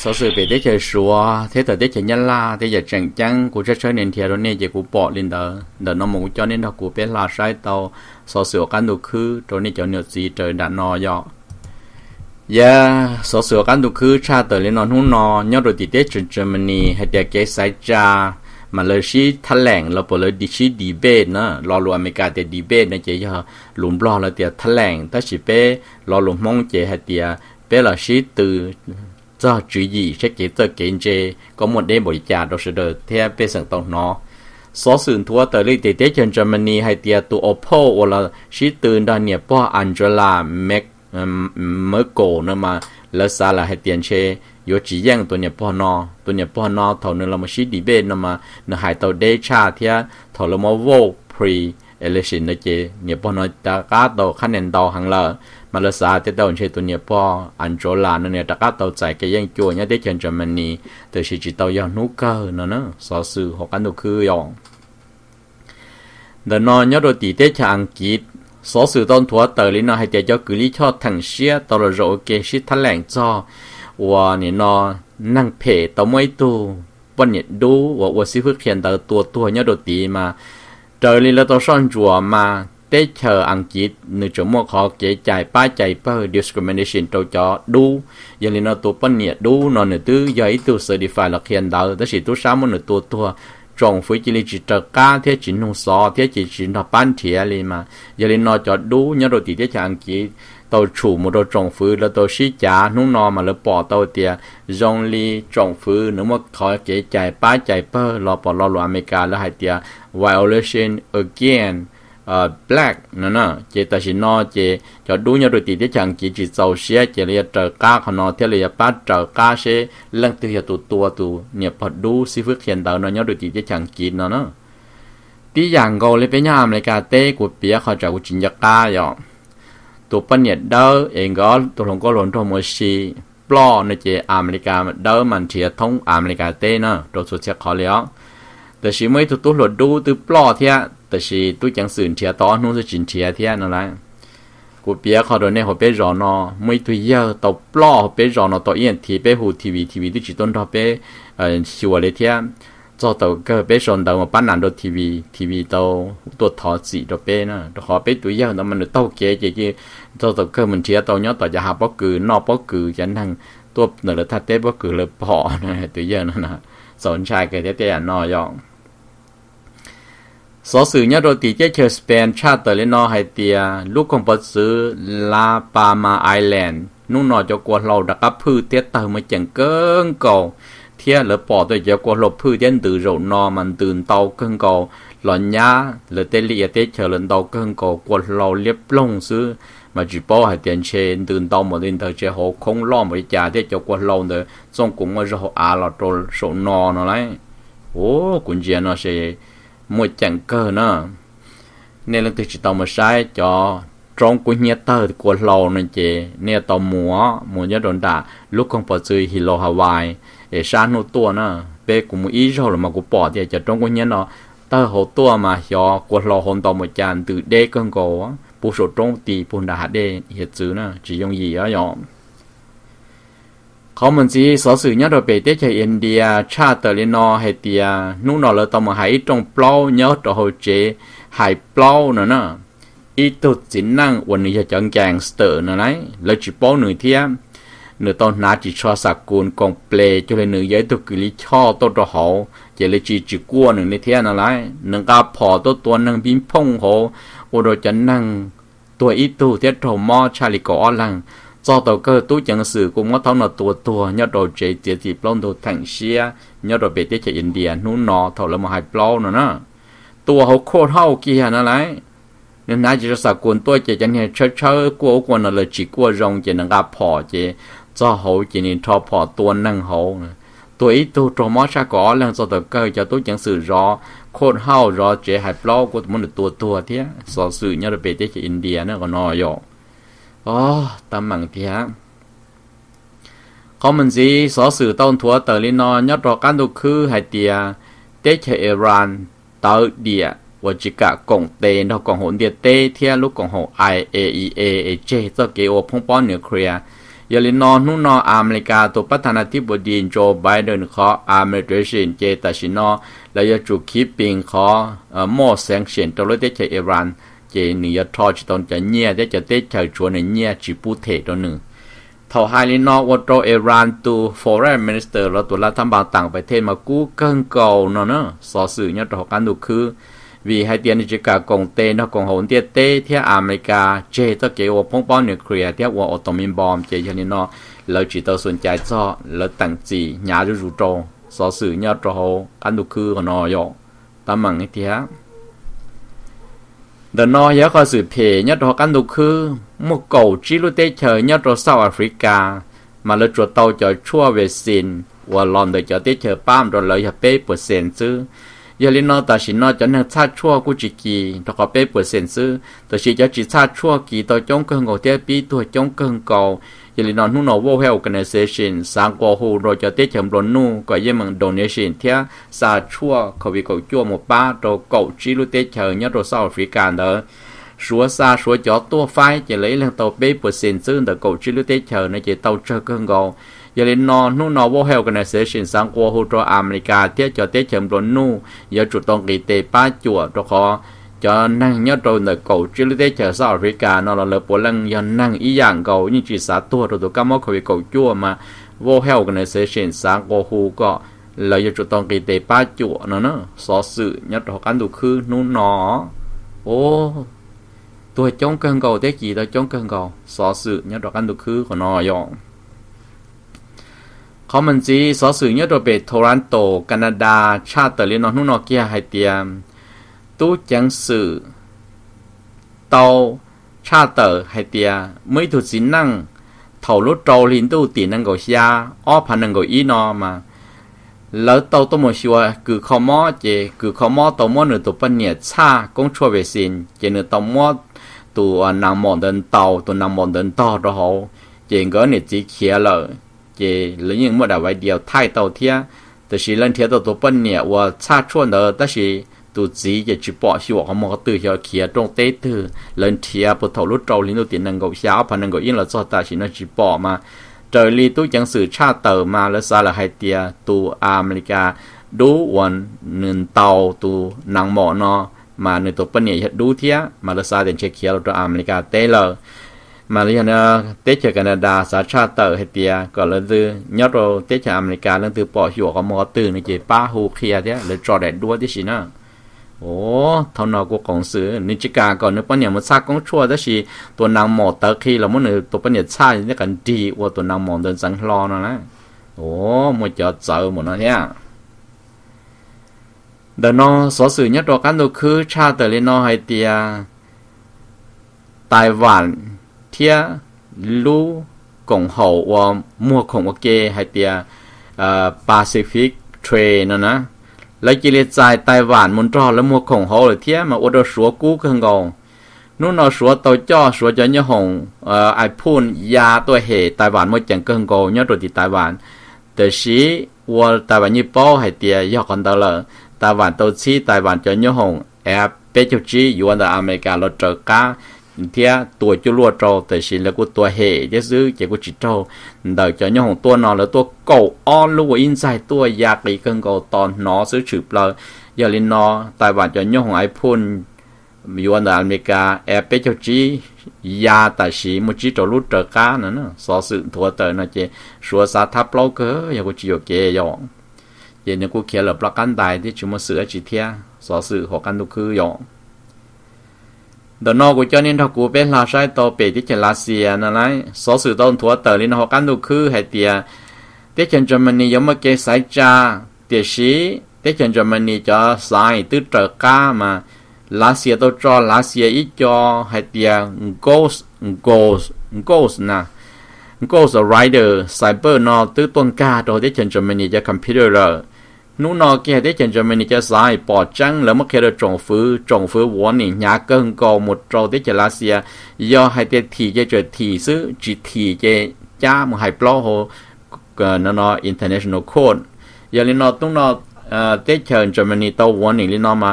số sự bị thế chơi xua thế thời thế chơi nhân la thế giờ chẳng chẳng của chơi chơi nên thiệt rồi nên giờ của bỏ lên đó đó nó muốn cho nên đó của bé là sai tàu số sự cán đồ khứ rồi nên cho nhiều gì trời đã no dọ yeah số sự cán đồ khứ cha tới lên nó hú no nhớ rồi thì thế chơi Germany hay là cái sai cha mà lời sĩ thắt lẻng là bộ lời đi sĩ debate nữa lo lo America để debate này chỉ cho lùm lo là để thắt lẻng ta chỉ bé lo lùm mong chỉ hay để bé là sĩ từ do chú ý sẽ kể tới kiến chế có một đêm buổi trà đó sẽ được theo bé sản tổng nó số sự thua tới đây để tới trên Germany hay để tụ Oppo hoặc là sĩ từ đó nhẹ bỏ Angela Merkel nữa mà lỡ xa là hay tiền chế yo chỉ giangตัวเนี่ยพ่อนอตัวเนี่ยพ่อนอเท่านึงเรามาชี้ดีเบตนะมาเนื้อหายตัวเดชาที่เท่าเรามาโหวต pre election นะเจเนี่ยพ่อนอตะก้าตัวคะแนนดาวหังละมาเลเซียที่ตัวเนี่ยตัวเนี่ยพ่ออันโจลาเนี่ยตะก้าตัวใจแกยังจัวเนี่ยได้เชิญเยอรมนีแต่ชีจิตตัวยาวนุกเกอร์นะเนาะสอสื่อหกอันตัวคือยองเดินนอนเนี่ยโดยตีเตชอังกฤษสอสื่อตอนทัวเตอร์ลินให้เจ้ากุลีชอบทั้งเชียตัวเราโอเคชิดแถลงจอว่าเนี่ยนอนั่งเพจตัวไม่ตัววันเนี่ยดูว่าว่าสิเพื่อเขียนตัวตัวตัวเนี่ยโดดตีมาเจอเลยแล้วตัวซ่อนจัวมาเตะเชออังกฤษหนึ่งชั่วโมงขอเกยใจป้าใจเปิด discrimination ตัวจอดูอย่างนี้นอตัวปั้นเนี่ยดูนอนเนี่ยตื้อยัยตัว certify ละเขียนตัวแต่สิตัวสามมันเนี่ยตัวตัวจงฟื้นจิลิจิตก้าเทียจินหงสอเทียจิจินทปั้นเทียเลยมาอย่างนี้นอจอดูเนี่ยโดดตีเตะเชออังกฤษtàu chủ một đồ trồng phứ là tàu xí chả nung nò mà là bỏ tàu tiệt dòng ly trồng phứ nếu mà khỏi cái chạy ba chạy bơ lò bỏ lò lò America là hai tiệt violation again uh, black nữa nè chỉ ta chỉ nói chỉ cho đúng nhau rồi thì cái chẳng chỉ chỉ giàu xe chỉ là trở cá họ nói thế là bắt trở cá sẽ lần từ giờ tụ tua tụ nhập bắt đủ xí phước hiện tại nó nhau rồi thì cái chẳng chỉ nó nữa tí dạng gầu lấy bên nhà America tê của bia họ trả của chính gia cá vậyตัวปั้นเนี่ยเด้อเองก็ตัวหลงก็หลงทมชีปล้อในเจอเมริกาเด้อมันเทียท่องอเมริกาเต้เนาะตัวสุดเชียขอแล้วแต่ชีไม่ตัวตัวหลดดูตัวปล้อเทียแต่ชีตัวจังสื่นเทียตอนนู้นจะจินเทียเทียนั่นแหละกูเปียเขาโดนเนี่ยเขาไปรอนอไม่ตัวเยอะตัวปล้อไปรอนอตัวเอียนทีไปหูทีวีทีวีที่จีต้นทอไปเอ่อชัวเลยเทียcho tàu cơ bé sồn tàu mà bán nạn đồ tivi tivi tàuตัวถอดสีตัวเป้นะตัวขอเป้ตัวเยอะแต่มันตัวเก๋เก๋cho tàu cơ mình chia tàu nhớ tàuจะหาป๊อกกือนอกป๊อกกือฉันทั้งตัวเหนือทัดเต้ป๊อกกือเลยพอนะตัวเยอะนั่นนะสนใจเกิดเต้ๆนอยองสอสื่อเนี่ยโดยตีเจเชอร์สเปนชาติตะเลนอไฮเตียลูกของปัสซื้อลาปามาไอแลนด์นู่นนอจะกลัวเราดักกับพืชเตี้ยเติมมาจังเกิ้งเก่าเทียหรือปอตัวเจ้าก็หลบพื้นเดินตื่นเรานอมันตื่นเตาเกินเก่าหล่อนยาหรือเตลียเตเชหล่อนเตาเกินเก่ากดเราเลียบลงซื้อมาจีบให้เตียนเชนตื่นเตาหมดดินเธอเจ้าคงล้อมบริจาคเตเจ้ากดเราเนอส่งกลุ่มมาเราอาเราโตโซนอนั่นแหละโอ้กุญแจน่ะเชมวยจังเกินนะเนี่ยเราติดจิตเอามาใช้จอตรงกุญแจเตอร์กดเรานั่นเจเนี่ยต่อหมัวหมัวจะโดนด่าลูกของปอซื้อฮิโรฮาวายเอชาโนตัวนะเป้กูมืออีโร่หรือมากูปอดเนี่ยจะตรงกุญแจเนาะเตอร์หัวตัวมาหยอกดเราคนต่อหมดจานตื่นเด็กกันก่อปูสดตรงตีปูนด่าเด็กเหตุซื้อนะจียงยี่อ่ะยอมเขาเหมือนสิสอสื่อเนี่ยเราไปเตะจากอินเดียชาติเตอร์ลินอเฮเตียนู่นเราเลยต้องมาหายตรงเปล่าเนี่ยตัวหัวเจหายเปล่าเนาะนะอีตุดสินนั่งวันนี้จะจังแกงสเตอร์นะไงแล้วจีเป้าหนึ่งเทียเนื้อตอนนาจีชอสักกูลกองเปลจเลยเนื้อเยอะตัวกิริชอตัวตัวเขาจะเลยจีจีกัวหนึ่งในเทียนะไรหนึ่งกับพอตัวตัวหนึ่งพิมพ์พงเขาโอโดจะนั่งตัวอีตุเทียโถมอชาลิกอลังจอตัวก็ตู้จังสื่อกูมั่วท้องหน้าตัวตัวยอดโดเจเจียจีปล้นตัวถังเชียยอดโดเบเตจากอินเดียนู้นนอถอดแล้วมาหายปล้นนะตัวเขาโคตรเท่าเกียร์นะไรnên nãy chỉ là cuốn tôi chỉ cho nên chơi chơi của cuốn là chỉ của rong chỉ năng gặp phò chỉ cho hậu chỉ nên cho phò tuôn năng hậu tuổi tôi trò mót ra có lần cho tôi cơ cho tôi chẳng sự rõ khôn hao rõ chỉ hạt lo của tôi muốn được tua tua thế so sự nhớ được về tới chỉ India nó còn nói rồi oh tâm bằng thế có mình gì so sự tông thua tờ lên nó nhớ rõ cán đồ khứ hay tia tới chỉ Iran tới địaว่าจิกะกงเตนเรากงหงเดียเตเทียลูกกงหง ไอ เอ อี เอ เอ เจตัวเกโอพงป้อนนิวเคลียร์ยาลินอนุนออเมริกาตัวประธานาธิบดีโจไบเดนขออาเมริกันเจตัชินอและยาจูคิปปิงขอเอ่อมอแซงเชียนตัวเตเชอิหร่านเจนี่ยาทอจตอนจะเนียได้จะเตเชชวนเนียจิปูเทตัวหนึ่งเท่าไฮลินอวัตโตอิหร่านตัว foreign minister แล้วตัวรัฐบาลต่างประเทศมากู้เกินเก่าเนาะเนาะสอสื่อเนี่ยต่อกันดูคือvì hai tiền chỉ cả công tê nó còn hỗn tiết tê theo America chế tất cả của phong bao nuclear theo của atomic bomb chế cho nên nó lợi chỉ tao xuân trái cho lợi tặng gì nhà cho rủ trâu so sự nhau trâu ăn được khư của nó rồi ta mừng cái thế đợt nó nhớ có sự phê nhất trâu ăn được khư một cầu chỉ lúc tết chờ nhất trâu South Africa mà lợi chuột tàu cho chua về xin và lòn để cho tết chờ pam rồi lợi hợp bê percent chứ giờ lên nó ta chỉ nó cho nên sát chua của chị kỳ nó có bé percent sư ta chỉ cho chị sát chua kỳ tao chống cơn ngầu tiếp bi tuổi chống cơn cầu giờ lên nó nu nó World Health Organization sáng qua hồ rồi cho tết chấm đồn nu có gì mà donation theo sát chuaเขาbị cầu chua một ba rồi cầu chỉ lúc tết chờ nhớ rồi South Africa đó số xa số cho tua phai chỉ lấy lên tàu bé percent sư để cầu chỉ lúc tết chờ nó chỉ tàu chờ cơn ngầu giờ lên nó nu nó World Health Organization sáng qua hồ cho America tiếp cho tết chấm đồn nu giờ chủ động kỳ tệ ba chùa cho họ cho năng nhớ rồi nơi cầu chỉ lúc tết chờ South Africa nó là lợi bộ lần giờ năng ý dạng cầu như chỉ xã tua rồi tụi các mốc khẩu cầu chùa mà World Health Organization sáng qua hồ có lợi giờ chủ động kỳ tệ ba chùa nó nó xóa sự nhớ rồi cán đủ khư nu nó ô tôi chống cơn cầu tết gì đó chống cơn cầu xóa sự nhớ rồi cán đủ khư của nó rồiเขามันจีสอสื่อเนี่ยตัวเป็นโทรอนโตแคนาดาชาติเตอร์ลีนอนุนอเกียไฮเตียมตู้จังสื่อเตาชาติเตอร์ไฮเตียไม่ถูกสินนั่งเท่ารถโจลินตู้ตีนั่งก็ยาอ้อพันนั่งก็อีนอมาแล้วเตาตัวมัวชัวคือข้อมอเจคือข้อมอตัวมัวหนึ่งตัวเป็นเนี่ยชากงชัวเวสินเจหนึ่งตัวมัวตัวนางมอนเดินเตาตัวนางมอนเดินต่อเราเขาเจงก็เนี่ยจีเขียเลยเจหรือยังเมื่อใดไว้เดียวท้ายเตาเทียแต่สิเล่นเทียตัวตัวเป็นเนี่ยว่าชาชวนเดอแต่สิตัวจีจะจีปอชิวเขามองตื่นเชียวเขียตรงเตตื่นเล่นเทียปวดเท่ารุ่นโจลินตัวตีนังก็ยาวพันนังก็ยิ่งเราจอดตาสินะจีปอมาเจอลีตู้จังสื่อชาเตอร์มาแล้วซาละไฮเตียตัวอเมริกาดูวันหนึ่งเตาตัวนางหมอนอมาหนึ่งตัวเป็นเนี่ยดูเทียมาแล้วซาเดนเชเขียเราตัวอเมริกาเตเลยมาเลยนะเตจแคนาดาสาชาเตอร์ไฮเตียก็เลยตือยอดเราเตจอเมริกาเรื่องตือปอหัวก็มอตื่นในเจป้าฮูเคียเนี่ยเลยจอดแดดด้วยที่สินะโอ้เท่านั้นกูของซื้อนิจิกาก่อนนึกว่าเนี่ยมันซากของชั่วแต่สิตัวนางหมอเตอร์คีเราเมื่อเนี่ยตัวเป็นเนี่ยชาเนี่ยกันดีว่าตัวนางหมอเดินสังรอนะนะโอ้มันจะเจอหมดนะเนี่ยเดินนอสอสื่อยอดเรากันดูคือชาเตอร์เลนอไฮเตียไต้หวันเทียลูกงเหาว่ามัวของโอเคไฮเตียเอ่อแปซิฟิกเทรดนะนะแล้วกิเลสใจไต้หวันมุนจอแล้วมัวของเหาเลยเทียมาอุดสัวกู้เครื่องกองนู่นเอาสัวตัวจ่อสัวจะเนี่ยหงเอ่อไอพูนยาตัวเหตุไต้หวันมัวจังเครื่องกองเนี่ยตัวที่ไต้หวันแต่ชีว่าไต้หวันญี่ปุ่นไฮเตียยอกันตลอดไต้หวันตัวชีไต้หวันจะเนี่ยหงแอบเป็นจุดจีอยู่ในอเมริกาเราเจอก้าเทียตัวจุลวดโจแต่สิแล้วก็ตัวเหจะซื้อจะกูจิตโจเดี๋ยวจะย่องตัวนอนแล้วตัวเก่าอ้อนรู้ว่าอินไซต์ตัวยากอีกเกินเก่าตอนนอซื้อฉืบเลยอย่าลินนอไต้หวันจะย่องไอพ่นอยู่ในอเมริกาแอปเปิลจียาแต่สีมุจิโจลุดเจอก้านั่นน่ะสอสื่อทัวเตอร์นะเจชัวซาทับเล่าเกออย่ากูจิโยเกยองเย็นเนี่ยกูเขียนหลับประกันตายที่ชุมสื่อจิเทียสอสื่อหอกันทุกคือยองเดินนอกกูเจ้านี่ถ้ากูเป็นลาใช้ตัวเปที่จะรัสเซียนั่นแหละสอสื่อต้นทัวเตอร์นี่นะหอกันทุกคือไฮเตียเตจันเยอรมนียังไม่เกสายจ้าเตียชีเตจันเยอรมนีจะสายตื้อเจอก้ามารัสเซียตัวจอรัสเซียอีจอไฮเตีย ghost ghost ghost นะ ghost rider cyber นอตื้อต้นก้าตัวเตจันเยอรมนีจะคอมพิวเตอร์นู้นอเกี่ยได้จันจะมันจะสายปอดจังแล้วเมื่อกี้เราจงฟื้นจงฟื้นวัวนี่ยาเกินกอหมดเราได้จะรัสเซียย่อให้เตทีจะเจอทีซื้อจีทีจะจ้ามึงให้ปล้อโหนั่นนอ international code อย่างนี้นอต้องนอเอ่อได้เชิญจะมันนี่ตัววัวนี่ลีนอมา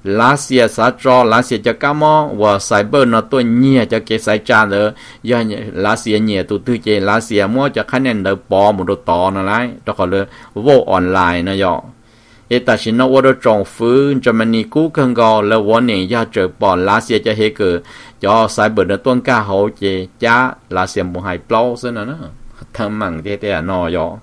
lá xìa xã trò lá xìa cho cá mò và sai bơ nó tôi nhẹ cho cái sai cha nữa do lá xìa nhẹ tụi tư chế lá xìa mò cho khả năng đỡ bỏ một đồ to nó lại đó gọi là vô online nó dọเอแต่ฉันว่าเราจงฟื้นจะมันนี่กู้กันก็แล้ววันนี้อยากเจอปอนลาเซียจะเฮเกิดจะใส่เบอร์ในต้นกาเขาเจจ้าลาเซียมบุหายเปล่าซะนะนะทำมั่งเตะเตะนอยอ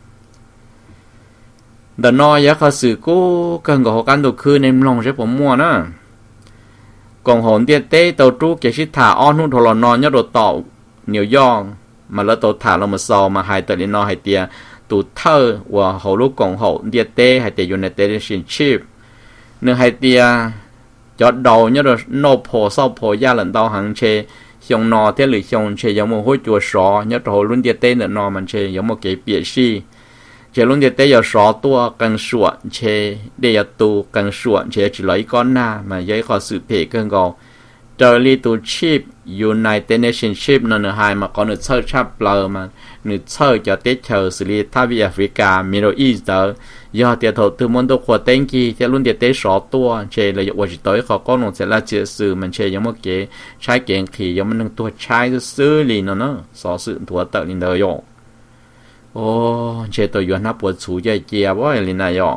แต่นอยเขาสื่อกู้กันก็เขาการตัวคือในมองใช่ผมมั่วนะกองหอนเตะเตะตัวจู้เกชิถาอ้อนหุ่นทรนอนยอดต่อเหนียวยองมาแล้วตัวถาเรามาซอมาหายแต่ลินอหายเตียตูเธอว่าเขาลูกกองเขาเดียเต้ให้เตอยู่ในเตลิชินชีพเนื้อให้เตียจอดดาวเนี่ยเราโนโพเศร้าโพยาหลังดาวหังเชยงนอเทหรือยงเชยยังโมหัวจัวสอเนี่ยเราลุ้นเดียเต้เนี่ยนอมันเชยยังโมเก็บเปียชีเชลุ้นเดียเต้ยาสอตัวกันสวดเชเดียตูกันสวดเชจิไหลก้อนหน้ามาย้ายขอสืบเพกันก็เจอรีตูชีพอยู่ในเตเนชินชีพนั่นเนื้อหายมาก่อนเนื้อเชิดชับเปล่ามันหนึ่งเชื่อจะเตะเชื่อสิริทวีแอฟริกามิโรอีสเตอร์ยอดเดียร์ถอดตัวมันตัวขวดเต็งกี้จะรุ่นเดียร์เตะสอตัวเชยเลยว่าจิตตัวเขาก็ลงเสร็จแล้วเชื่อสื่อมันเชยยังไม่เก๋ใช้เก่งขี่ยังมันนึงตัวใช้ซื้อลีนเนาะสอสื่อตัวเตอร์ลินเดอร์ยอโอ้เชยตัวอยู่นับปวดสูใจเจียว่าลินนายอ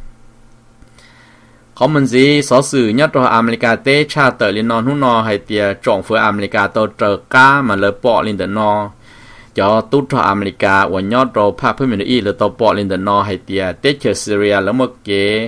เขามันสิสอสื่อยัดตัวอเมริกาเตะชาเตอร์ลินนอนหุ่นนอให้เตียจงเฟืออเมริกาตัวเจอก้ามาเลยปอลินเดอร์นอcho tốt cho America và nhớ rồi Pháp với mình ý là tàu bỏ lên đền nọ hay tiệt Tết chờ Syria là một cái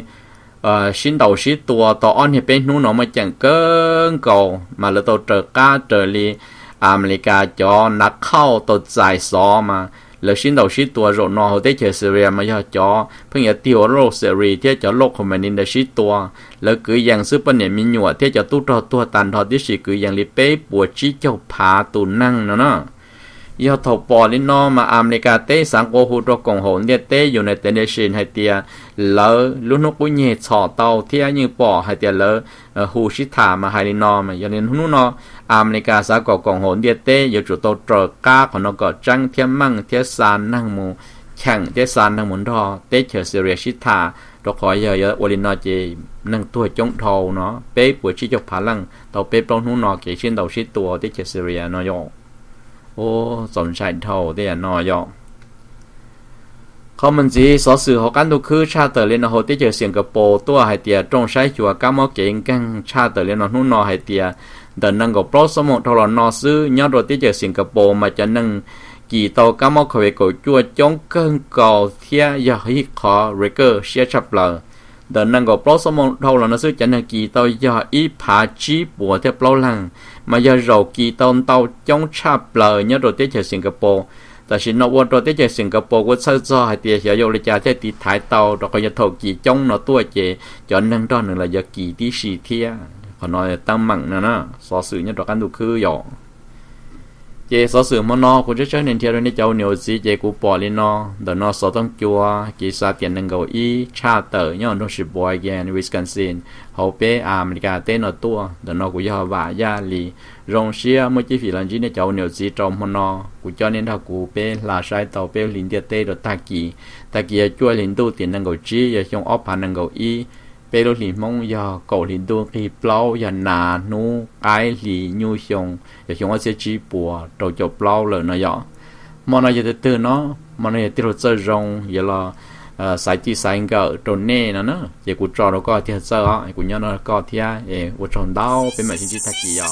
xin đầu xin tua tàu on thì bênนู้นnó mà chẳng cơn cầu mà là tàu chờ cá chờ li America cho nát khâu tàu dài xó mà là xin đầu xin tua rồi nó Tết chờ Syria mà cho cho พิ่งจะtiêu rồi Syria thế cho lộc của mình để xin tua là cứ yang sức bên này mình nhua thế cho tốt cho tua tàn thọ tí sĩ cứ yang li bế bùa chí cho phá tù năng nữa nóยอดถกปอลินอมาอเมริกาเต้สังโกฮูโรกงโหนเดียเต้อยู่ในเตเนชินไฮเตียเลอลุนกุญเยชอเตาเทียยืปอไฮเตียเลอฮูชิถามาไฮลินอมาอย่างนี้นุนออเมริกาสังโกกงโหนเดียเต้อยู่จุดโตเจอกาของนกจังเทียมั่งเทียซานนั่งมูแข่งเทียซานนั่งมุนทอเต้เชอร์เซเรียชิถาดอกขอยเยอะๆวอลินอเจนั่งตัวจงทอเนาะเป๊ะปวดชิจกผาลังเตาเป๊ะปลงนุ่นนอเกชินเตาชิตัวเต้เชอร์เซเรียนอยโอ้สนใจเท่าเดียนอยอเขามันจีสอสื่อเขากันดูคือชาเตอร์เลียนโฮที่เจอสิงคโปร์ตัวไฮเตียตรงใช้จัวก้ามอเก่งกันชาเตอร์เลียนนู่นนอไฮเตียเดินนั่งกับโปรสมองทรนอซื้อยอดรถที่เจอสิงคโปร์มาจะนั่งกี่ตัวก้ามอเขาไปกดจัวจ้องเกินก่อเทียยาฮิคอเรเกอร์เชียชับเลยเดินนั่งกับโปรสมองทรนอซื้อจะนั่งกี่ตัวยาอีผาจีบัวเทียบเปล่าหลังmà giờ rồi kỳ tàu tàu trong chạp lời nhớ rồi tới chờ Singapore,แต่ฉันนึกว่าเราได้จากสิงคโปร์ก็ใช้จ่ายที่เสียอยู่เลยจากที่ติดท้ายเตาเราก็จะถกกี่จ้องเนาะตัวเจจนนั่งตอนหนึ่งเลยจะกี่ที่สี่เที่ยขอน้อยตั้งมั่งนะนะสอสื่อเนี่ยเรากันดูคือหยอกเจสอสื่อมันนอกูจะใช้เงินเที่ยวในเจ้าเหนียวซีเจกูปอลินอเดินนอสอต้องจัวกีซาเตียนหนึ่งเก้าอี้ชาเตอร์ย้อนต้องสิบบอยแกนวิสกันซินเขาเป้อเมริกาเต้นตัวเดินนอกูยอว่ายาลีรงเชียเมื่อกี้ฝีลันจีในเจ้าเหนียวซีจอมมันนอกูจอเน้นถ้ากูเป้ลาใช้เตาเป้ลินเดียเต้รถตากีตากีช่วยลินตู้เตียนหนึ่งเก้าจีอย่าชงออฟพันหนึ่งเก้าอี้เปโลหลีมงยาเก่าหลีดูกีเปล่าอย่าหนานูไอหลียูชงอย่าชงว่าเสียจีปัวเราจบเปล่าเลยนะยอมันอะไรจะตื่นเนาะมันอะไรที่เราเจอรงอย่าละสายจีสายเก่าตรงนี้นะเนาะอย่ากูจอเราก็ที่เจออ่ะกูย้อนเราก็ที่เออว่าจงดาวเป็นแบบที่จีตะกี้อ่ะ